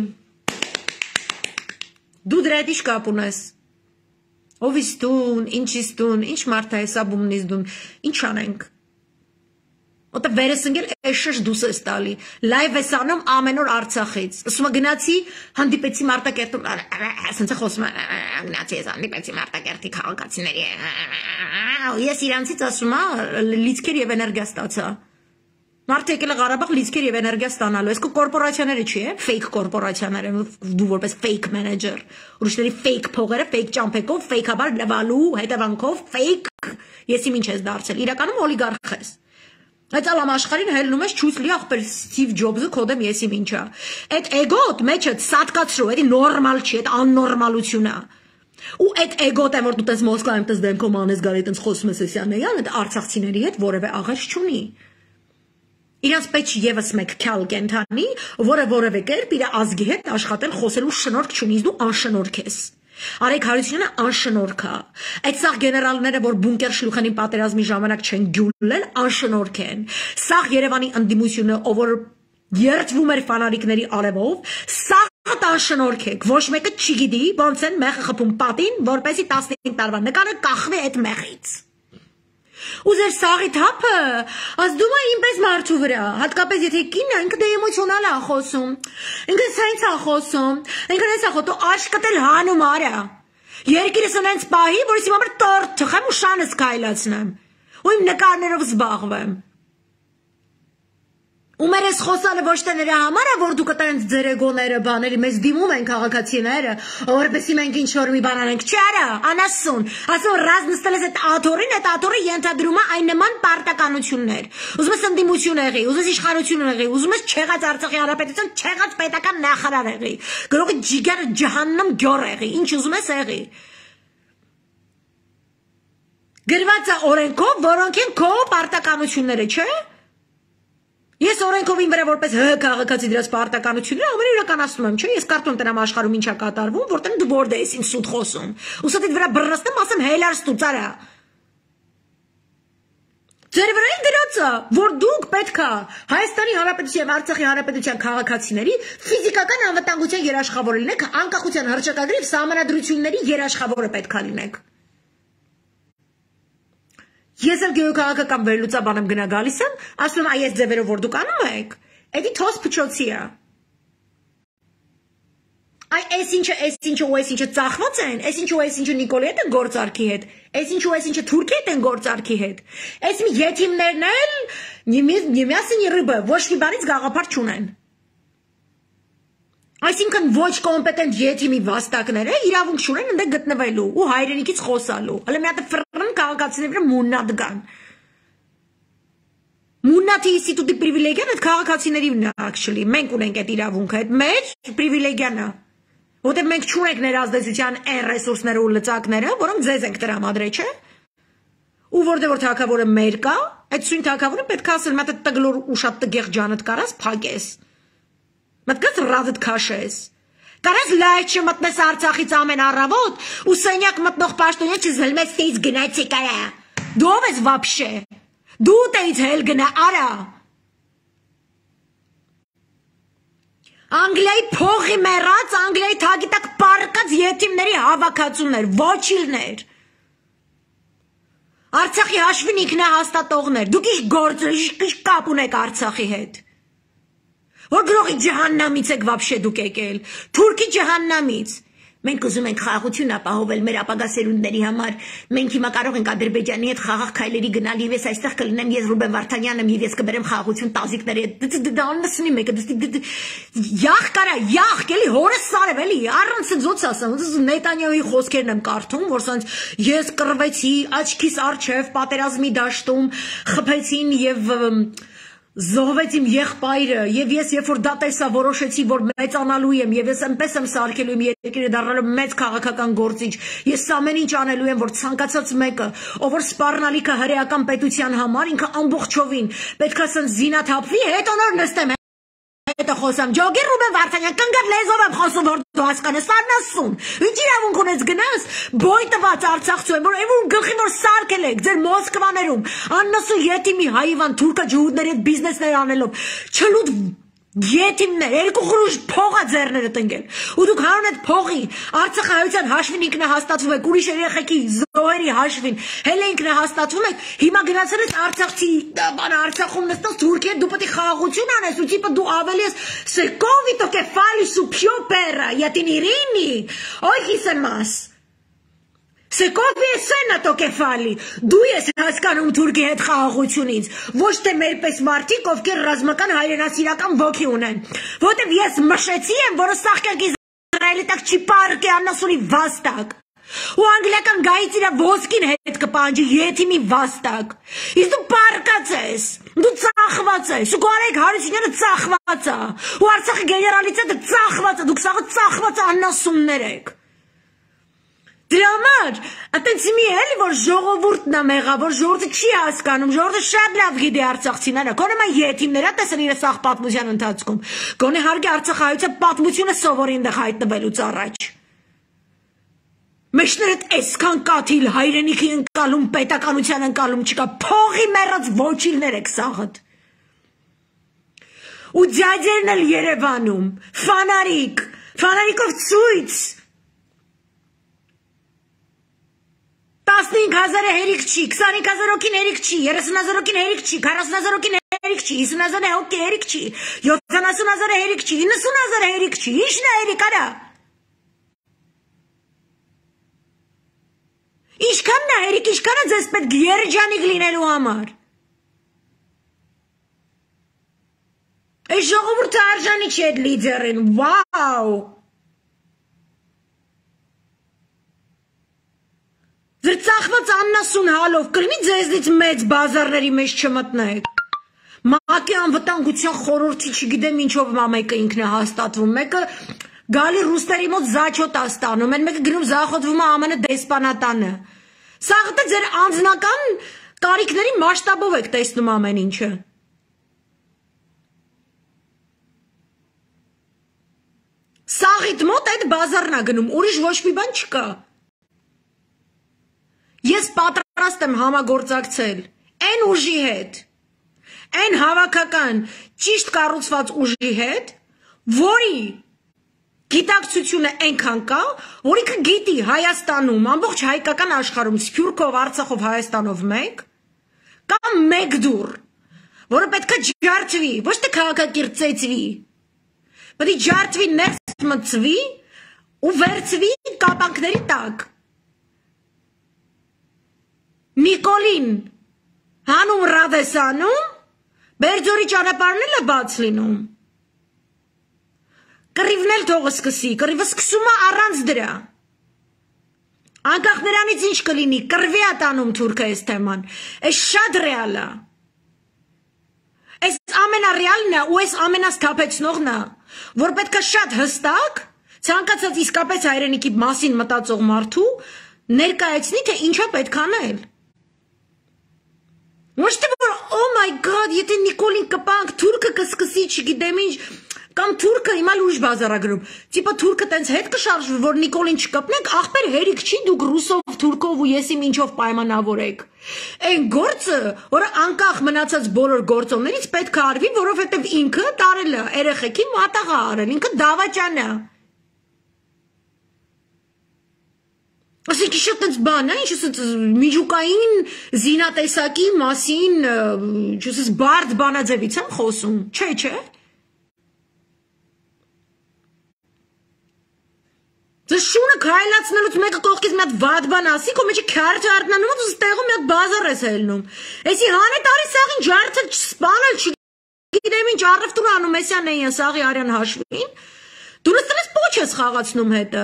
դու դրա հետ ինչ կապ ունես Ով իս դուն, ինչիս դուն, ինչ մարդ է հեսա բումնիս դուն, ինչ անենք։ Ոտը վերես ընգել էշշ դուս ես տալի, լայվ ես անում ամեն օր Արցախից, ասում է գնացի, հանդիպեցի Մարտակերտում, ասենց է խոսում է, գնացի ես հանդիպեցի Մարտակերտի քաղաքացիների, ես իրանցից ասում է լիցքեր և էներգիա ստացա։ Մարդը եկել է Ղարաբաղ լիցքեր և էներգիա ստանալու, ես քո կորպորացիաները չի է, fake կորպորացիաները, դու որպես fake manager, ուրիշների fake փողերը, fake ճամփեկով, fake-աբար լվալու հետևանքով, fake, ես իմ ինչ ես դարձել, իրականում օլիգարխ ես։ Այդ ալամ աշխարհին հելնում ես չուսլի ախպեր Steve Jobs-ը կոդեմ ես իմ ինչա։ Այդ էգոտ մեջը սատկացրու, էդի նորմալ չի, այդ աննորմալություն է։ Ու այդ էգոտ է որ դու տես Մոսկվայում տես դեմքով անես գալի տես խոսում ես Սյանեյան, այդ արցախցիների հետ որևէ աղերս չունի։ Իրանց պետք եւս մեկ քյալ կենթանի, որը որևէ կերպ իր ազգի հետ աշխատել խոսելու շնորհք չունի, դու անշնորհք ես։ Արեգ Հարությունյանը անշնորհք է։ Այդ սաղ գեներալները, որ բունկեր շլուխանի պատերազմի ժամանակ չեն գյուլել, անշնորհք են։ Սաղ Երևանի ընդդիմությունը, ով որ երթվում էր ֆանարիկների արևով, սաղ անշնորհք է։ Ոչ մեկը չգիտի, ոնց են մեղը խփում պատին, որպեսի 15 տարվա նկարը կախվի այդ մեղից։ Ու ձեր սաղի թափը ազդում է ինպես մարդու վրա, հատկապես եթե կինը ինքը դե էմոցիոնալ է խոսում, ինքը սենց է խոսում, ինքը նենց է խոսում, աշկտել հանում արա, երկիրս ունենց պահի, որ իմ համար տորտ թխեմ ու շանս կայլացնեմ, ու իմ նկարներով զբաղվեմ։ Ու մեր ես խոսալը ոչ թե նրա համար է, որ դու կտենց ձեր էգոները բաների, մեզ դիմում են քաղաքացիները, որպեսզի մենք ինչ-որ մի բան անենք, չարա, անասուն, ասում ռազ նստել ես այդ աթոռը ենթադրում է այն նման պարտականություններ, ուզում ես ընդդիմություն եղի, ուզում ես իշխանություն եղի, ուզում ես չեղած Արցախի հանրապետություն, չեղած պետական նախարար եղի, գրողի ջիգերը ջահաննամ գյոր եղի, ինչ ուզում ես եղի։ Գրված է օրենքով, որոնք են քո պարտականությունները, չէ՞։ Ես օրենքով իմ վրա որպես քաղաքացի դրած պարտականությունները ամեն իրականացնում եմ, չէ՞, ես կարծում եմ տնամ աշխարհում ինչա կատարվում, որտեղ դու որդ ես ինձ սուտ խոսում։ Ու սա դիդ վրա բռնստեմ, ասեմ հելար ստուծարա։ Ձեր վրա է դրածը, որ դուք պետք է Հայաստանի Հանրապետության եւ Արցախի Հանրապետության քաղաքացիների ֆիզիկական անվտանգության երաշխավորը լինեք, անկախության հռչակագրի եւ սահմանադրությունների երաշխավորը պետք է լինեք։ Ես էլ գյուղաքաղաքական վերլուծաբան եմ գնա գալիս եմ, ասում եմ այս ձևերով որ դուք անում եք, էդի թոս փչոցի է։ Ay այսինչը ու այսինչը ծախված են, այսինչը ու այսինչը Նիկոլի հետ են գործարքի հետ, այսինչը ու այսինչը Թուրքի հետ են գործարքի հետ։ Այս մի յետիմներն էլ не мясо не рыба, ոչ մի բանից գաղափար չունեն։ Այսինքն ոչ կոմպետենտ յետիմի վաստակները իրավունք չունեն ընդ գտնվելու ու հայրենիքից խոսալու։ Հələ մի հատ ֆրն քաղաքացիների վրա մուննատ գան։ Մուննատի ինստիտուտի պրիվիլեգիան այդ քաղաքացիներին է actually, մենք ունենք այդ իրավունքը, այդ մեր պրիվիլեգիան է։ Որտեղ մենք չունենք ներազդեցության այն ռեսուրսները ու լծակները, որոնք ձեզ ենք տրամադրել, չէ՞։ Ու որտեղ որ թագավորը մեր կա, այդ սույն թագավորը պետք է ասել, մատը տգլոր ու շատ տգեղ ջանդ կարաս փակես։ Մտքած ռազդ քաշես։ Կարաս լայք չմտնես Արցախից ամեն առավոտ ու սենյակ մտնող պաշտոնյա չզլմես տից գնացի կարա։ Դու ով ես вообще։ Դու տից հել գնա արա։ Անգլիայի փողի մեռած, Անգլիայի թագի տակ պարկած յետիմների հավաքածուներ, ոչիլներ։ Արցախի հաշվին ինքնահաստատողներ, դուք ինչ գործ, ինչ կապ ունեք Արցախի հետ։ Որ գրողի ջահաննամից եք вообще դուք եկել, Թուրքի ջահաննամից։ Մենք ուզում ենք խաղաղություն ապահովել մեր ապագա սերունդների համար։ Մենք հիմա կարող ենք Ադրբեջանի հետ խաղաղ քայլերի գնալ եւ ես այստեղ կլինեմ ես Ռուբեն Վարդանյանն եմ եւ ես կբերեմ խաղաղություն տազիկների հետ։ Դա աննսնի մեկը յախ կարա, յախ, էլի հորս սարև էլի, առանց զոց ասեմ, Նետանյահուի խոսքերն եմ կարդում, որ սանց ես կռվեցի, աչքիս առջև պատերազմի դաշտում խփեցին եւ Զոհվեց իմ եղբայրը եւ ես երբ որ դա տեսա որոշեցի որ մեծանալու եմ եւ ես այնպես եմ սարքելու իմ երկիրը դառնալու մեծ քաղաքական գործիչ ես ամեն ինչ անելու եմ որ ցանկացած մեկը ով որ սպառնալիքը հրեական պետության համար ինքը ամբողջովին պետքա ասեն զինաթափվի հետո նոր նստեմ հետո խոսամ ջոգի Ռուբեն Վարդանյան կնգար լեզվով եմ խոսում որ դու հասկանես սարնասուն ինչ իրավունք ունես գնաս բոյ տված Արցախցու եմ որ գլխին որ սարքել եք ձեր Մոսկվաներում աննասու յետիմի հայվան թուրքա ջհուդների հետ բիզնեսներ անելով չլուտ յետիմներ երկու խորուժ փողա ձեռները տնկել ու դուք հանուն այդ փողի Արցախի հայության հաշվին ինքնահաստատվում եք ուրիշ երեխեքի զոհերի հաշվին հələ ինքնահաստատվում եք հիմա գնացել եք Արցախցի բան Արցախում նստած Թուրքիա դու պետք է խաղաղություն անես ու տիպը դու ավելի ես սեկովիտո կեֆալի su più perra ya tinirini oi hisemas Սեկովի է սենատո կեֆալի, դու ես հասկանում Թուրքի հետ խաղաղությունից, ոչ թե մեր պես մարդիկ, ովքեր ռազմական հայրենասիրական ոգի ունեն, որտեվ ես մշեցի եմ, որը սաղկյակ Իսրայելի տակ չի պարկե աննասունի վաստակ, ու անգլիական գայից իրա ոսկին հետ կպանջի յետիմի վաստակ, իսկ դու պարկած ես, դու ծախված ես, ու գարեկ Հարությունյանը ծախված է, ու Արցախի գեներալիտետը ծախված է, դուք սաղը ծախված աննասուններ եք Դրա համար, այտենց մի էլի, որ ժողովուրդն է մեղա, որ ժողովուրդը չի հասկանում, ժողովուրդը շատ լավ գիտի արցախցիները, գոնե մա յետիմները տեսան իրենց սաղ պատմության ընթացքում, գոնե հարգի Արցախահայության պատմությունը սովորի այնտեղ հայտնվելուց առաջ։ Մեջներդ այսքան կաթիլ հայրենիքի ընկալում, պետականության ընկալում չկա, փողի մեռած ոչիլներ եք սաղըտ։ Ու ձյաձերն էլ Երևանում, ֆանարիկով ցույց 15,000 հերիք չի, 25,000 հոգին հերիք չի, 30,000 հոգին հերիք չի, 40,000 հոգին հերիք չի, 50,000 հոգի հերիք չի, 70,000 հերիք չի, 90,000 հերիք չի, ի՞նչն է հերիք արա։ Ինչքանն է հերիք, ինչքան է ձեզ պետք երջանիկ լինելու համար։ Այս ժողովուրդը արժանի չի այդ լիդերին, վաու։ Ձեր ծախված աննասուն հալով կլինի ձեզնից մեծ բազարների մեջ չմտնեք։ Մակի անվտանգության խորհրդի չգիտեմ ինչով մեկը ինքնահաստատվում, մեկը գալի ռուսների մոտ զաչոտ է ստանում, մեկը գնում զախոթվում է ԱՄՆ դեսպանատանը։ Սաղը ձեր անձնական կարիքների մասշտաբով եք տեսնում ամեն ինչը։ Սաղիդ մոտ այդ բազարն է գնում, ուրիշ ոչ մի բան չկա։ Ես պատրաստ եմ համագործակցել, այն ուժի հետ, այն հավաքական ճիշտ կառուցված ուժի հետ, որի գիտակցությունը այնքան կա, որ ինքը գիտի Հայաստանում, ամբողջ հայկական աշխարհում, Սփյուռքով, Արցախով, Հայաստանով մեկ, կամ մեկ դուռ, որը պետք է ջարդվի, ոչ թե քաղաքակիրթեցվի, պետք է ջարդվի, ներս մտցվի ու վերցվի կապանքների տակ։ Նիկոլին հանում Ռադեսանում, Բերձորի ճանապարհն է բաց լինում։ Կռիվն էլ թող սկսի, կռիվը սկսում է առանց դրա։ Անկախ նրանից ինչ կլինի, կռվի է տանում թուրքը այս թեման, այս շատ ռեալ է։ Այս ամենառեալն է ու այս ամենասթափեցնողն է, որ պետք է շատ հստակ, ցանկացած իսկապես հայրենիքի մասին մտածող մարդու ներկայացնի, թե ինչա պետք անել։ Ոչ թե որ, oh my god, եթե Նիկոլին կպանք, թուրքը կսկսի, չգիտեմ ինչ, կամ թուրքը հիմա լույս բազարագրում, տիպը թուրքը տենց հետ կշարժվի, որ Նիկոլին չկպնենք, ախպեր հերիք չի, դուք ռուսով, թուրքով ու եսի մինչով պայմանավորեք։ Այն գործը, որը անկախ մնացած բոլոր գործոններից պետք է արվի, որովհետև ինքը տարել է երեխեքի մատաղ է արել, ինքը դավաճան է։ Ասենք շատ տենց բան է, ինչ ասած միջուկային զինատեսակի մասին, չասած բարդ բանաձևից եմ խոսում, չէ։ Ձեզ շունը քայլացնելուց մեկը կողքից մի հատ վատ բան ասի, քո մեջը քարթը արտնանում ու ստեղում մի հատ բազար ես հելնում։ Էսի հանե տարի սաղին ջարդը սպանել, չգիտեմ ինչ առևտուր անում Մեսյան էին սաղի արյան հաշվին, դու նստես պոչ ես խաղացնում հետը։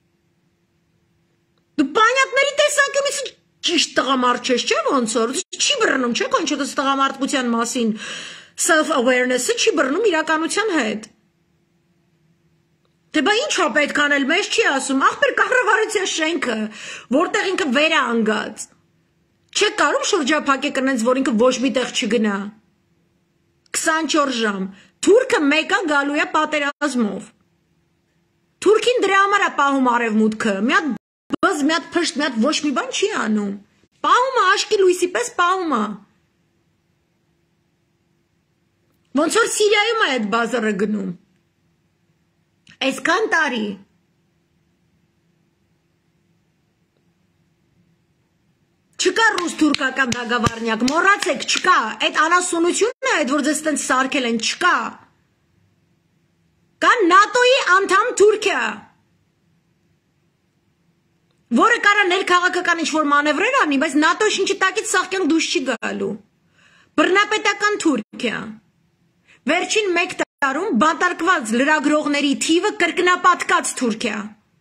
Դու պանյակների տեսանկյունից ճիշտ տղամարդ չես, չէ՞ ոնց որ, չի բռնում, չէ՞ կոնչոտս տղամարդկության մասին self-awareness-ը չի բռնում իրականության հետ։ Թե բա ինչա պետք անել, մեզ չի ասում, ախպեր կառավարության շենքը, որտեղ ինքը վեր է անգած։ Չեք կարող շրջափակեք նրանց, որ ինքը ոչ մի տեղ չգնա։ 24 ժամ։ Թուրքը մեկը գալու է պատերազմով։ Թուրքին դրա համար է պահում արևմուտքը։ Մի հատ բզ, մի հատ փշտ, մի հատ ոչ մի բան չի անում։ Պահում է աշկի լույսի պես պահում է։ Ոնց որ Սիրիայում է այդ բազարը գնում։ Այսքան տարի չկա ռուս-թուրքական դագավարնյակ, մոռացեք, չկա, այդ անասունությունն է, այդ որ ձեզ տենց սարքել են, չկա։ Կա նատոյի անդամ Թուրքիա, որը կարա ներքաղաքական ինչ-որ մանևրեր անի, բայց նատոյի շնչի տակից սաղկյան դուշ չի գալու։ Բռնապետական Թուրքիա, վերջին մեկ տարում բանտարկված լրագրողների թիվը կրկնապատկած Թուրքիա։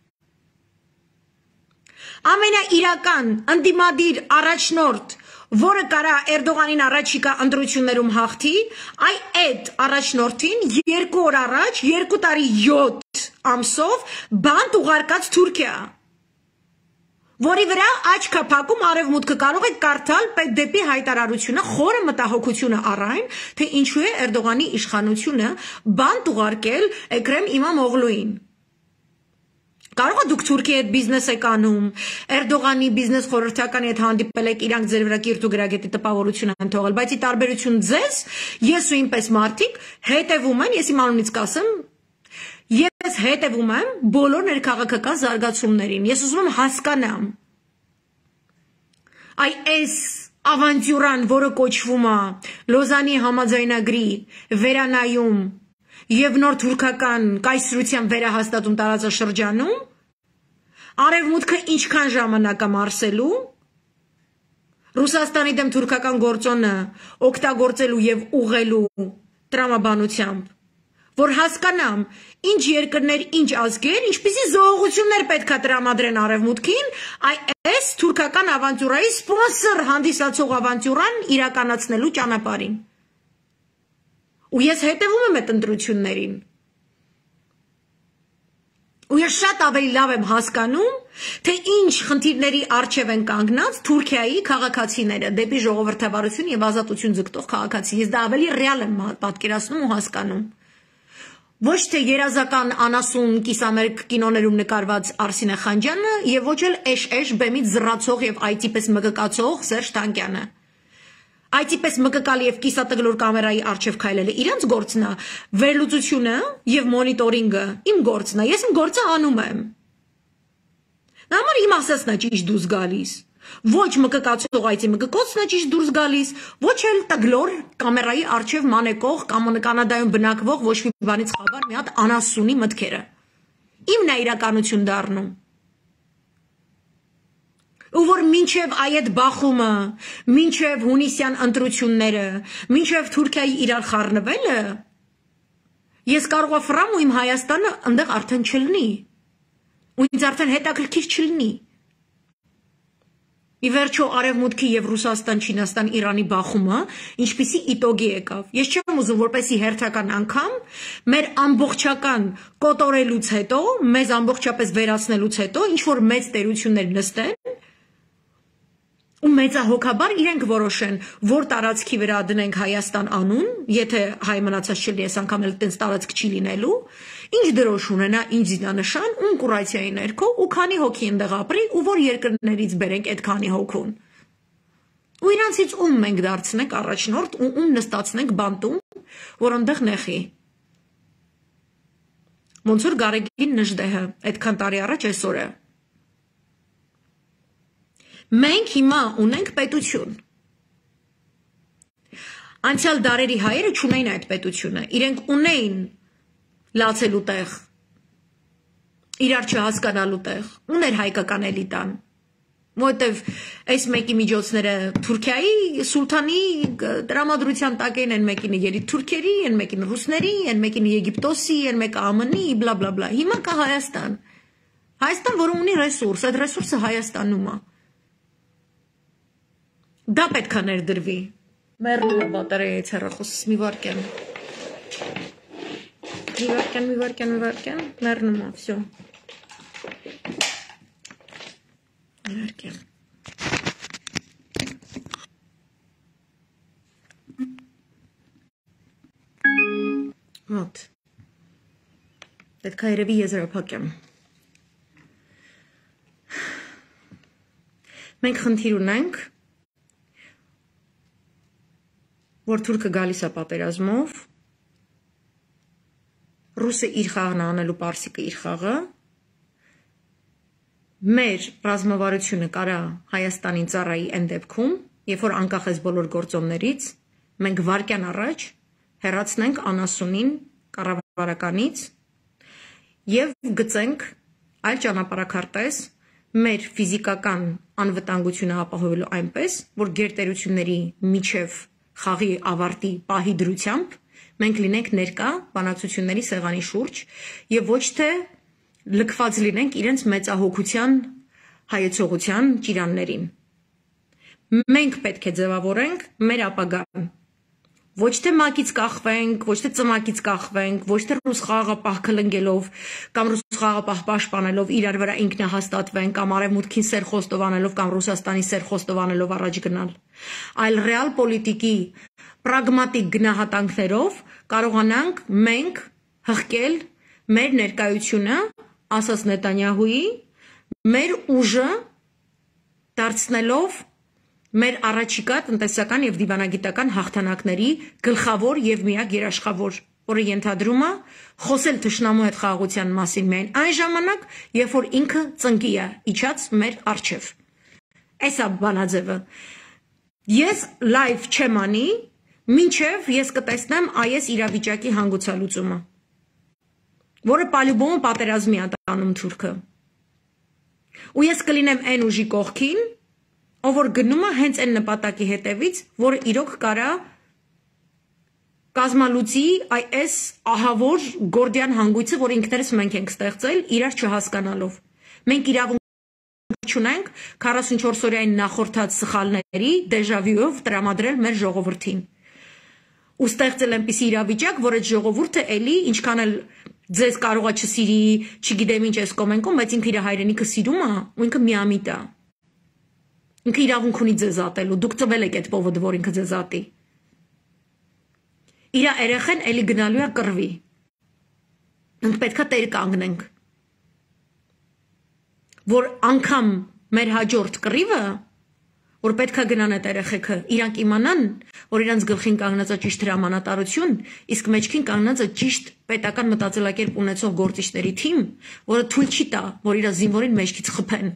Ամենաիրական ընդդիմադիր առաջնորդ, որը կարա Էրդողանին առաջիկա ընտրություններում հաղթի, այդ առաջնորդին 2 օր առաջ, 2 տարի 7 ամսով բանտ ուղարկած Թուրքիա, որի վրա աչքափակում արևմուտքը կարող է կարդալ պետդեպի հայտարարությունը, խորը մտահոգությունը առայն, թե ինչու է Էրդողանի իշխանությունը բանտ ուղարկել Էքրեմ Իմամօղլուին։ Կարող է դուք Թուրքիայի հետ բիզնես եք անում, Էրդողանի բիզնես խորհրդականի հետ հանդիպել եք, իրանք ձեր վրա կիրթ ու գրագետի տպավորություն են թողել, բայց ի տարբերություն ձեզ, ես ու ինպես մարդիկ հետևում են, ես իմ անունից կասեմ, ես հետևում եմ բոլոր ներքաղաքական զարգացումներին, ես ուզում եմ հասկանամ, այս ավանտյուրան, որը կոչվում է Լոզանի համաձայնագրի վերանայում և նոր թուրքական կայսրության վերահաստատում տարածաշրջանում, արևմուտքը ինչքան ժամանակ է մարսելու, Ռուսաստանի դեմ թուրքական գործոնը օգտագործելու և ուղղելու տրամաբանությամբ, որ հասկանամ ինչ երկրներ, ինչ ազգեր, ինչպիսի զոհողություններ պետք է տրամադրեն արևմուտքին, այս թուրքական ավանտյուրայի սպոնսոր հանդիսացող ավանտյուրան իրականացնելու ճանապարհին։ Ու ես հետևում եմ այդ ընտրություններին։ Ու ես շատ ավելի լավ եմ հասկանում, թե ինչ խնդիրների առջև են կանգնած Թուրքիայի քաղաքացիները դեպի ժողովրդավարություն և ազատություն ձգտող քաղաքացի։ Ես դա ավելի ռեալ եմ պատկերացնում ու հասկանում։ Ոչ թե երազական անասուն կիսամերկ կինոներում նկարված Արսինե Խանջյանը և ոչ էլ էշ-էշ բեմից զռացող և այծի պես մկկացող Սերժ Թանկյանը։ Այդպես մկկալի եւ կիսատգլոր կամերայի առջև քայլելը իրանց գործն է, վերլուծությունը եւ մոնիտորինգը իմ գործն է, ես իմ գործը անում եմ։ Նա համար իմ ասածն է ճիշտ դուրս գալիս։ Ոչ մկկացող այցի մկկոցն է ճիշտ դուրս գալիս, ոչ էլ տգլոր կամերայի առջև մանեկող կամ Կանադայում բնակվող ոչ մի բանից խաբար մի հատ անասունի մտքերը։ Իմն է իրականություն դառնում։ Ու որ մինչև այդ բախումը, մինչև հունիսյան ընտրությունները, մինչև Թուրքիայի իրար խառնվելը, ես կարող եմ ֆրամ ու իմ Հայաստանը այնտեղ արդեն չլինի, ու ինձ արդեն հետաքրքիր չլինի։ Ի վերջո Արևմուտքի եւ Ռուսաստան, Չինաստան, Իրանի բախումը ինչպիսի իտոգի եկավ։ Ես չեմ ուզում որպեսի հերթական անգամ մեր ամբողջական կոտորելուց հետո, մեզ ամբողջապես վերացնելուց հետո ինչ որ մեծ տերություններ նստեն ու մեծահոգաբար իրենք որոշեն, որ տարածքի վրա դնենք Հայաստան անուն, եթե հայ մնացած չլինի, այս անգամ էլ տենց տարածք չի լինելու, ինչ դրոշ ունենա, ինչ զինանշան, կուրացիայի ներքո ու քանի հոգի այնտեղ ապրի ու որ երկրներից բերենք այդ քանի հոգուն։ Ու իրանցից ում մենք դարձնենք առաջնորդ ու ում նստացնենք բանտում, որ այնտեղ նեղի։ Ոնց որ Գարեգին Նժդեհը այդքան տարի առաջ այսօր է։ Մենք հիմա ունենք պետություն։ Անցյալ դարերի հայերը չունեին այդ պետությունը, իրենք ունեին լացելու տեղ, իրար չհասկանալու տեղ, ուներ հայկական էլիտան, որտեվ այս մեկի միջոցները Թուրքիայի սուլթանի տրամադրության տակ են մեկինը ելի թուրքերի, են մեկին ռուսների, են մեկին Եգիպտոսի, են մեկը ԱՄՆ-ի, բլա բլա բլա։ Հիմա կա Հայաստան։ Հայաստան, որը ունի ռեսուրս, այդ ռեսուրսը Հայաստանում է։ Դա պետք է ներդրվի։ Մեռնում է բատարեից հեռախոսս մի վարքյան, մեռնում է, վсё։ Մի վարքյան։ Ոտ։ Պետք է երևի եզրափակեմ։ Մենք խնդիր ունենք, որ թուրքը գալիս է պատերազմով, ռուսը իր խաղն անելու, պարսիկը իր խաղը, մեր ռազմավարությունը կարա Հայաստանին ծառայի այն դեպքում, երբ որ անկախ ես բոլոր գործոններից, մենք վարկյան առաջ հեռացնենք անասունին կառավարականից եւ գծենք այլ ճանապարհակարգ մեր ֆիզիկական անվտանգությունը ապահովելու այնպես, որ գերտերությունների միջև խաղի ավարտի պահի դրությամբ մենք լինենք ներկա բանակցությունների սեղանի շուրջ եւ ոչ թե լքված լինենք իրենց մեծահոգության հայեցողության ճիրաններին։ Մենք պետք է ձևավորենք մեր ապագան։ Ոչ թե մակից կախվենք, ոչ թե ծմակից կախվենք, ոչ թե ռուս խաղաղապահ քլնգելով կամ ռուս խաղաղապահ պաշտպանելով իրար վրա ինքնահաստատվենք կամ արևմուտքին սեր խոստովանելով կամ Ռուսաստանի սեր խոստովանելով առաջ գնալ, այլ ռեալ պոլիտիկի պրագմատիկ գնահատանքներով կարողանանք մենք հղկել մեր ներկայությունը, ասաց Նետանյահուի, մեր ուժը դարձնելով մեր առաջիկա տնտեսական եւ դիվանագիտական հաղթանակների գլխավոր եւ միակ երաշխավոր, որը ենթադրում է խոսել թշնամու հետ խաղաղության մասին միայն այն ժամանակ, երբ որ ինքը ծնկի է իջած մեր առջև։ Էսա բանաձևը։ Ես լայվ չեմ անի, մինչև ես կտեսնեմ այս իրավիճակի հանգուցալուծումը, որը պալյուբոմը պատերազմի է տանում թուրքը։ Ու ես կլինեմ այն ուժի կողքին, ով որ գնում է հենց այն նպատակի հետևից, որը իրոք կարա կազմալուծի այս ահավոր գորդյան հանգույցը, որ ինքներս մենք ենք ստեղծել, իրար չհասկանալով։ Մենք իրավունք չունենք 44-օրյային նախորդած սխալների դեժավյուով տրամադրել մեր ժողովրդին։ Ու ստեղծել այնպիսի իրավիճակ, որ այդ ժողովուրդը էլի ինչքան էլ ձեզ կարողա չսիրի, չգիտեմ ինչ էս կոմենկում, բայց ինքը իր հայրենիքը սիրում է, ու ինքը միամիտ է։ Ինքը իրավունք ունի ձեզ ատելու, դուք ծվել եք այդ պովոդը, որ ինքը ձեզ ատի։ Իրա երեխեն էլի գնալու է կռվի։ Մենք պետքա տեր կանգնենք, որ անգամ մեր հաջորդ կռիվը, որ պետք է գնան այդ երեխեքը, իրանք իմանան, որ իրանց գլխին կանգնած է ճիշտ հրամանատարություն, իսկ մեջքին կանգնած է ճիշտ պետական մտածելակերպ ունեցող գործիչների թիմ, որը թույլ չի տա, որ իր զինվորին մեջքից խփեն։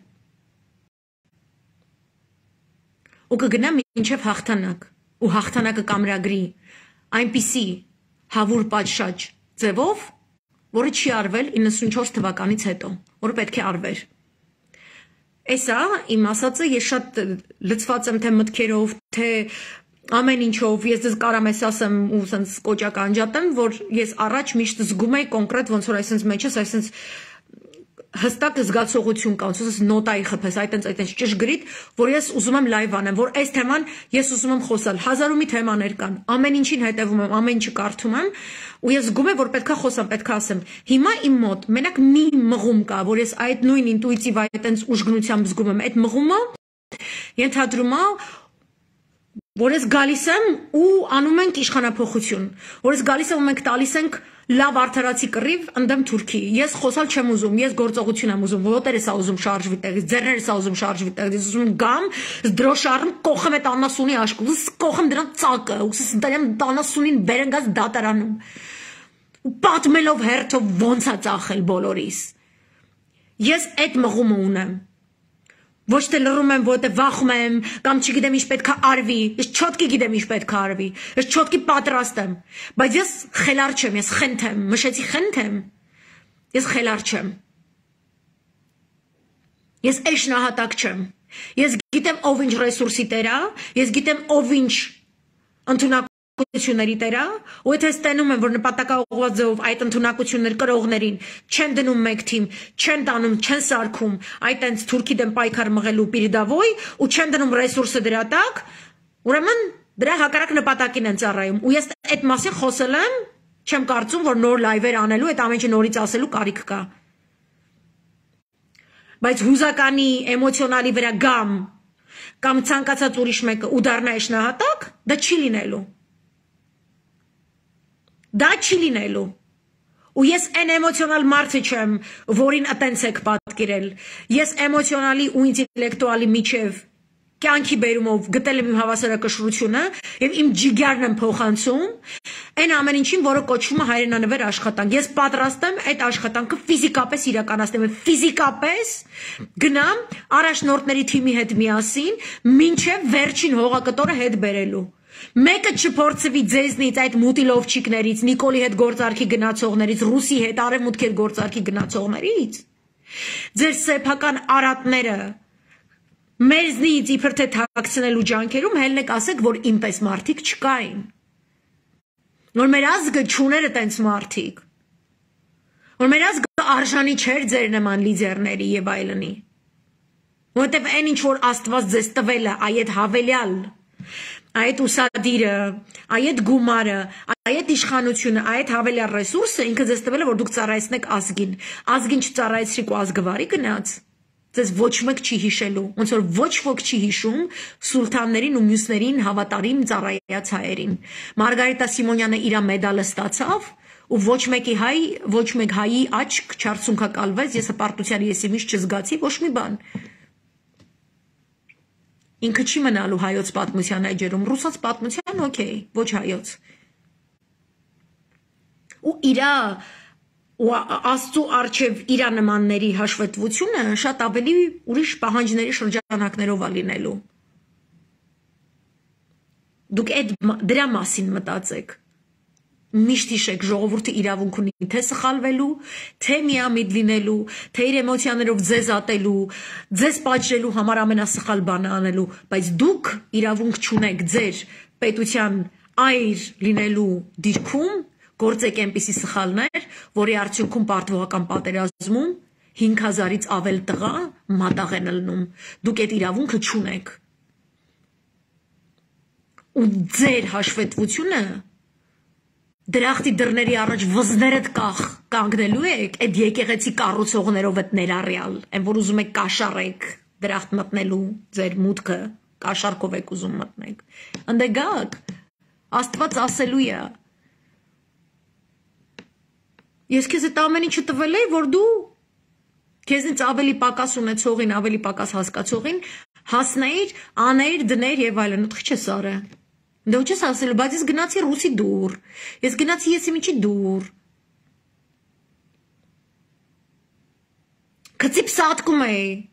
Ու կգնա մինչև հաղթանակ, ու հաղթանակը կամրագրի այնպիսի հավուր պատշաճ ձևով, որը չի արվել 94 թվականից հետո, որը պետք է արվեր։ Էսա իմ ասածը ես շատ լծված եմ թե մտքերով, թե ամեն ինչով, ես դες կարամ ես ասեմ ու սենց կոճակ անջատեմ, որ ես առաջ միշտ զգում եի կոնկրետ ոնց որ այսենց մեջս այսենց հստակ զգացողություն կա, ոնց որ նոտայի խփես, այտենց ճշգրիտ, որ ես ուզում եմ լայվ անեմ, որ այս թեման ես ուզում եմ խոսալ, հազար ու մի թեմաներ կան, ամեն ինչին հետևում եմ, ամեն ինչը կարդում եմ, ու ես զգում եմ, որ պետքա խոսամ, պետքա ասեմ։ Հիմա իմ մոտ մենակ մի մղում կա, որ ես այդ նույն ինտուիտիվ այտենց ուժգնությամբ զգում եմ, այդ մղումը ենթադրում է, որ ես գալիս եմ ու անում ենք իշխանափոխություն, որ ես գալիս եմ ու մենք տալիս ենք լավ արդարացի կռիվ ընդդեմ Թուրքի։ Ես խոսալ չեմ ուզում, ես գործողություն եմ ուզում, ոտերս ա ուզում շարժվի տեղից, ձեռներս ա ուզում շարժվի տեղից, ուզում գամ, դրոշարım, կողեմ այդ անասունի աշկը, կողեմ դրան ծակը, դրան անասունին բերենգած դատարանում։ Ու պատմելով հերթով ոնց է ծախել բոլորիս։ Ես այդ մղումը ունեմ։ Ոչ թե լռում եմ, որտե վախում եմ, կամ չգիտեմ ինչ պետք է արվի, ես չոտքի գիտեմ ինչ պետք է արվի, ես չոտքի պատրաստ եմ, բայց ես խելար չեմ, ես խենթ եմ, մշեցի խենթ եմ, ես խելար չեմ, ես էշնահատակ չեմ, ես գիտեմ ով ինչ ռեսուրսի տեր է, ես գիտեմ ով ինչ ընդունակությունների տեր է, ու եթե ստենում եմ, որ նպատակաուղղված ձևով այդ ընդունակություններ կրողներին չեն դնում մեկ թիմ, չեն տանում, չեն սարքում, այտենց Թուրքի դեմ պայքար մղելու պիրդավոյ ու չեն դնում ռեսուրսը դրա տակ, ուրեմն դրա հակառակ նպատակին են ծառայում։ Ու ես այդ մասին խոսել եմ, չեմ կարծում, որ նոր լայվեր անելու, այդ ամեն ինչը նորից ասելու կարիք կա։ Բայց հուզականի, էմոցիոնալի վրա գամ կամ ցանկացած ուրիշ մեկը ու դառնա էշնահատակ, դա չի լինելու։ Դա չի լինելու։ Ու ես այն էմոցիոնալ մարդը չեմ, որին այտենց եք պատկերել։ Ես էմոցիոնալի ու ինտելեկտուալի միջև կյանքի բերումով գտել եմ իմ հավասարակշռությունը եւ իմ ջիգարն եմ փոխանցում այն ամեն ինչին, որը կոչվում է հայրենանվեր աշխատանք։ Ես պատրաստ եմ այդ աշխատանքը ֆիզիկապես իրականացնել, ֆիզիկապես գնամ առաջնորդների թիմի հետ միասին, մինչև վերջին հողակտորը հետ բերելու։ Մեկը չփորձվի ձեզնից այդ մուտիլովչիկներից, Նիկոլի հետ գործարքի գնացողներից, Ռուսի հետ արևմուտքի հետ գործարքի գնացողներից, ձեր սեփական արատները մեզնից իբր թե թաքցնելու ջանքերում հելնեք ասեք, որ ինպես մարդիկ չկային, որ մեր ազգը չուներ այտենց մարդիկ, որ մեր ազգը արժանի չէր ձեր նման լիդերների եւ այլնի, որովհետեւ այն ինչ որ Աստված ձեզ տվել է, այդ հավելյալ այդ ուսադիրը, այդ գումարը, այդ իշխանությունը, այդ հավելյալ ռեսուրսը ինքը ձեզ տվել է, որ դուք ծառայեցնեք ազգին։ Ազգին չծառայեցրիք ու ազգը վարի գնաց։ Ձեզ ոչ մեկ չի հիշելու, ոնց որ ոչ ոք չի հիշում սուլթաններին ու մյուսներին հավատարիմ ծառայած հայերին։ Մարգարիտա Սիմոնյանը իր մեդալը ստացավ ու ոչ մեկ հայի աչք չարցունքակալվեց, ես հպարտության եսիմից չզգացի ոչ մի բան։ Ինքը չի մնալու հայոց պատմության էջերում, ռուսաց պատմության օքեյ, ոչ հայոց։ Ու իրա ու Աստծո արչև իրա նմանների հաշվետվությունը շատ ավելի ուրիշ պահանջների շրջանակներով է լինելու։ Դուք դրա մասին մտածեք։ Միշտ հիշեք, ժողովուրդը իրավունք ունի թե սխալվելու, թե միամիտ լինելու, թե իր էմոցիաներով ձեզ ատելու, ձեզ պատժելու համար ամենասխալ բանը անելու, բայց դուք իրավունք չունեք ձեր պետության այր լինելու դիրքում գործեք այնպիսի սխալներ, որի արդյունքում պարտվողական պատերազմում 5000-ից ավել տղա մատաղ են ելնում։ Դուք այդ իրավունքը չունեք։ Ու ձեր հաշվետվությունը դրախտի դռների առաջ վզներդ կանգնելու եք այդ եկեղեցի կառուցողներով այդ ներառյալ, այն որ ուզում եք կաշառեք դրախտ մտնելու ձեր մուտքը, կաշառքով եք ուզում մտնեք։ Ընդ գաք, Աստված ասելու է։ Ես քեզ այդ ամեն ինչը տվել էի, որ դու քեզնից ավելի պակաս ունեցողին, ավելի պակաս հասկացողին հասնեիր, անեիր, դներ եւ այլն, ուտքի չես արը։ Դու չես ասել, բայց ես գնացի ռուսի դուր։ Ես գնացի եսիմիջի դուր։ Քծի պսատկում էի։